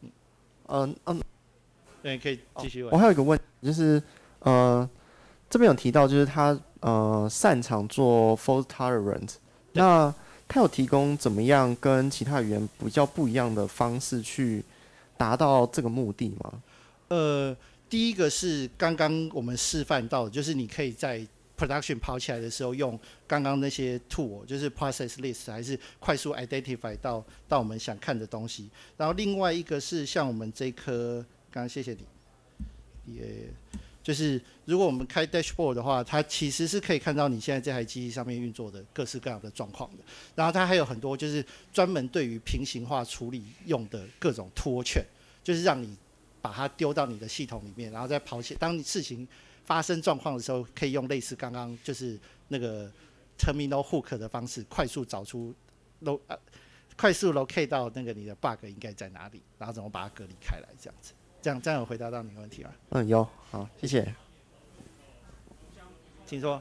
对，可以继续问。 我还有一个问题，就是这边有提到，就是他擅长做 fault tolerant， 那他有提供怎么样跟其他语言比较不一样的方式去达到这个目的吗？ 第一个是刚刚我们示范到的，就是你可以在 production 跑起来的时候用刚刚那些 tool， 就是 process list， 还是快速 identify 到我们想看的东西。然后另外一个是像我们这颗，刚刚谢谢你，就是如果我们开 dashboard 的话，它其实是可以看到你现在这台机器上面运作的各式各样的状况的。然后它还有很多就是专门对于平行化处理用的各种 tool chain， 就是让你把它丢到你的系统里面，然后再跑起。当你事情发生状况的时候，可以用类似刚刚就是那个 terminal hook 的方式，快速找出快速 locate 到那个你的 bug 应该在哪里，然后怎么把它隔离开来，这样子。这样有回答到你的问题吗？ 嗯，有，好，谢谢。 请说。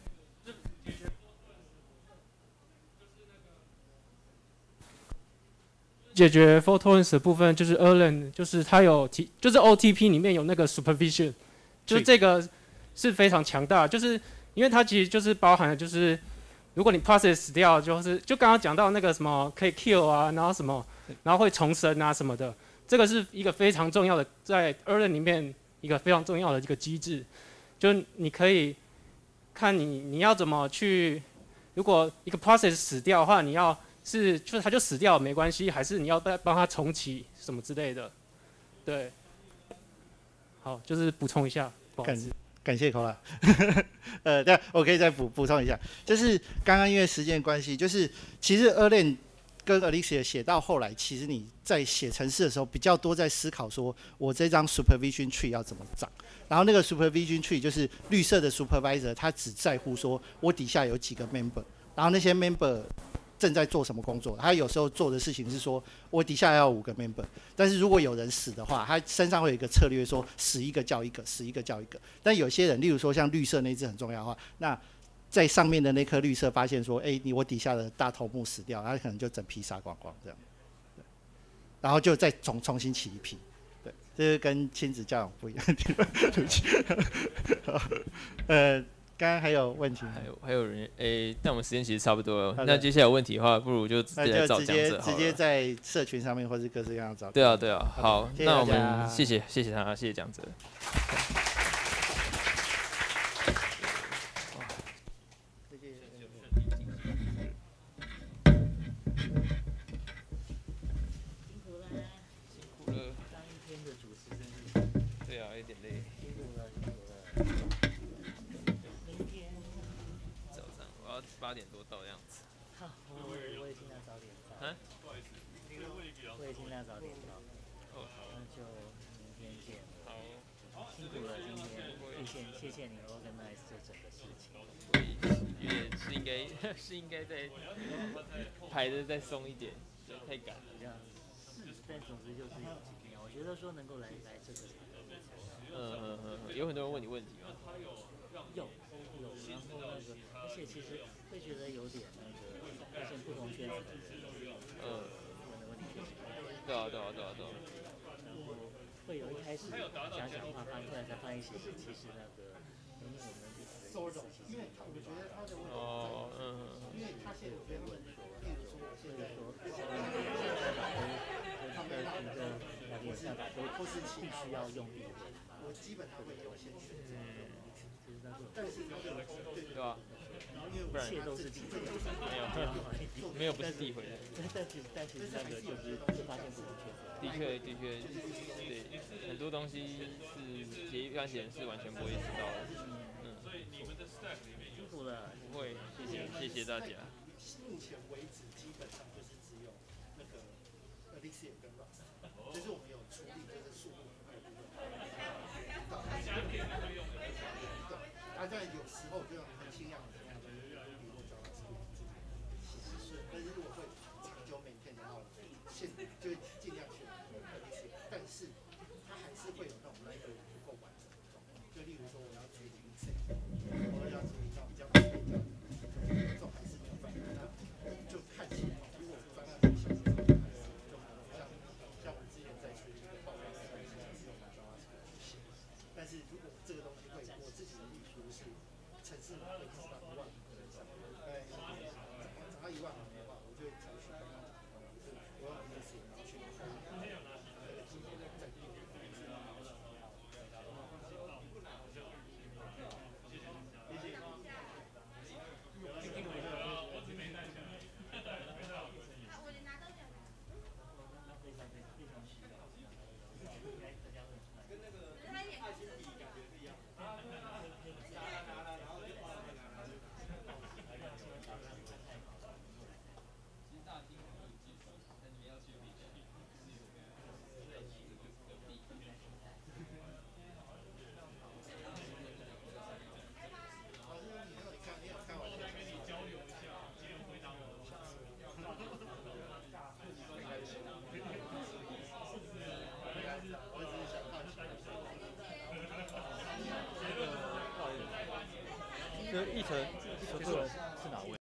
解决 photons 的部分就是 Erlang， 就是它有就是 OTP 里面有那个 supervision， 就是这个是非常强大，就是因为它其实就是包含了就是如果你 process 死掉，就刚刚讲到那个什么可以 kill 啊，然后什么，然后会重生啊什么的，这个是一个非常重要的在 Erlang 里面一个非常重要的一个机制，就你可以看你要怎么去，如果一个 process 死掉的话，你要就是它就死掉没关系，还是你要帮它重启什么之类的，对。好，就是补充一下，不好意思。 感谢Kola。对，我可以再补充一下，就是刚刚因为时间关系，就是其实 Erlang 跟 Elixir 写到后来，其实你在写程式的时候比较多在思考说，我这张 supervision tree 要怎么长。然后那个 supervision tree 就是绿色的 supervisor， 他只在乎说我底下有几个 member， 然后那些 member 正在做什么工作。他有时候做的事情是说，我底下要5个 member， 但是如果有人死的话，他身上会有一个策略说，死一个叫一个，死一个叫一个。但有些人，例如说像绿色那只很重要的话，那在上面的那颗绿色发现说，我底下的大头目死掉，他可能就整批杀光光这样，然后就再重新起一批。对，这是跟亲子教养不一样的地方。对不起。刚刚还有问题？ 还有人但我们时间其实差不多了。那接下来有问题的话，不如就直接来找讲者好了。 直接在社群上面或是各式各样找。 对啊，对啊。好， 谢谢那我们谢谢他，谢谢讲者。8点多到的样子。 我也尽量早点到。啊？不好意思，我也尽量早点到。哦，那就明天见。好，辛苦了今天，谢谢你 organize 这整个事情。 也是应该再排的再松一点，太赶了。 这样是，但总之就是有经验。我觉得说能够来这个。 有很多人问你问题吗？ 有，然后那个，而且其实会觉得有点那个，发现不同圈子的人，问的问题确实对啊。 然后会有一开始讲话，突然才发现其实那个，因为我们彼此的意思其实讨论到因为他现在会问说，所以说，两边下达都必须要用英文嘛，我基本上会优先选择。但是对吧？ 不然一切都是机会， 没有不是地回的。 但其实那个就是发现不同圈子。 的确，对，很多东西是一般人是完全不会知道的。所以你们的 stack 里面辛苦了，不会，谢谢大家。 目前为止，基本上就是只有那个 Elixir 跟 Rust， 就是我们有处理就是数目的部分。大家有时候就很尽量怎么样，就是比如说 JavaScript， 是，但是如果会长久每天的话，就尽量去 Elixir， 但是它还是会有那种 library 不够完整的状况。就例如说我要处理 Excel， 我要处理到比较复杂的这种还是没有办法，那就看这一层是哪位？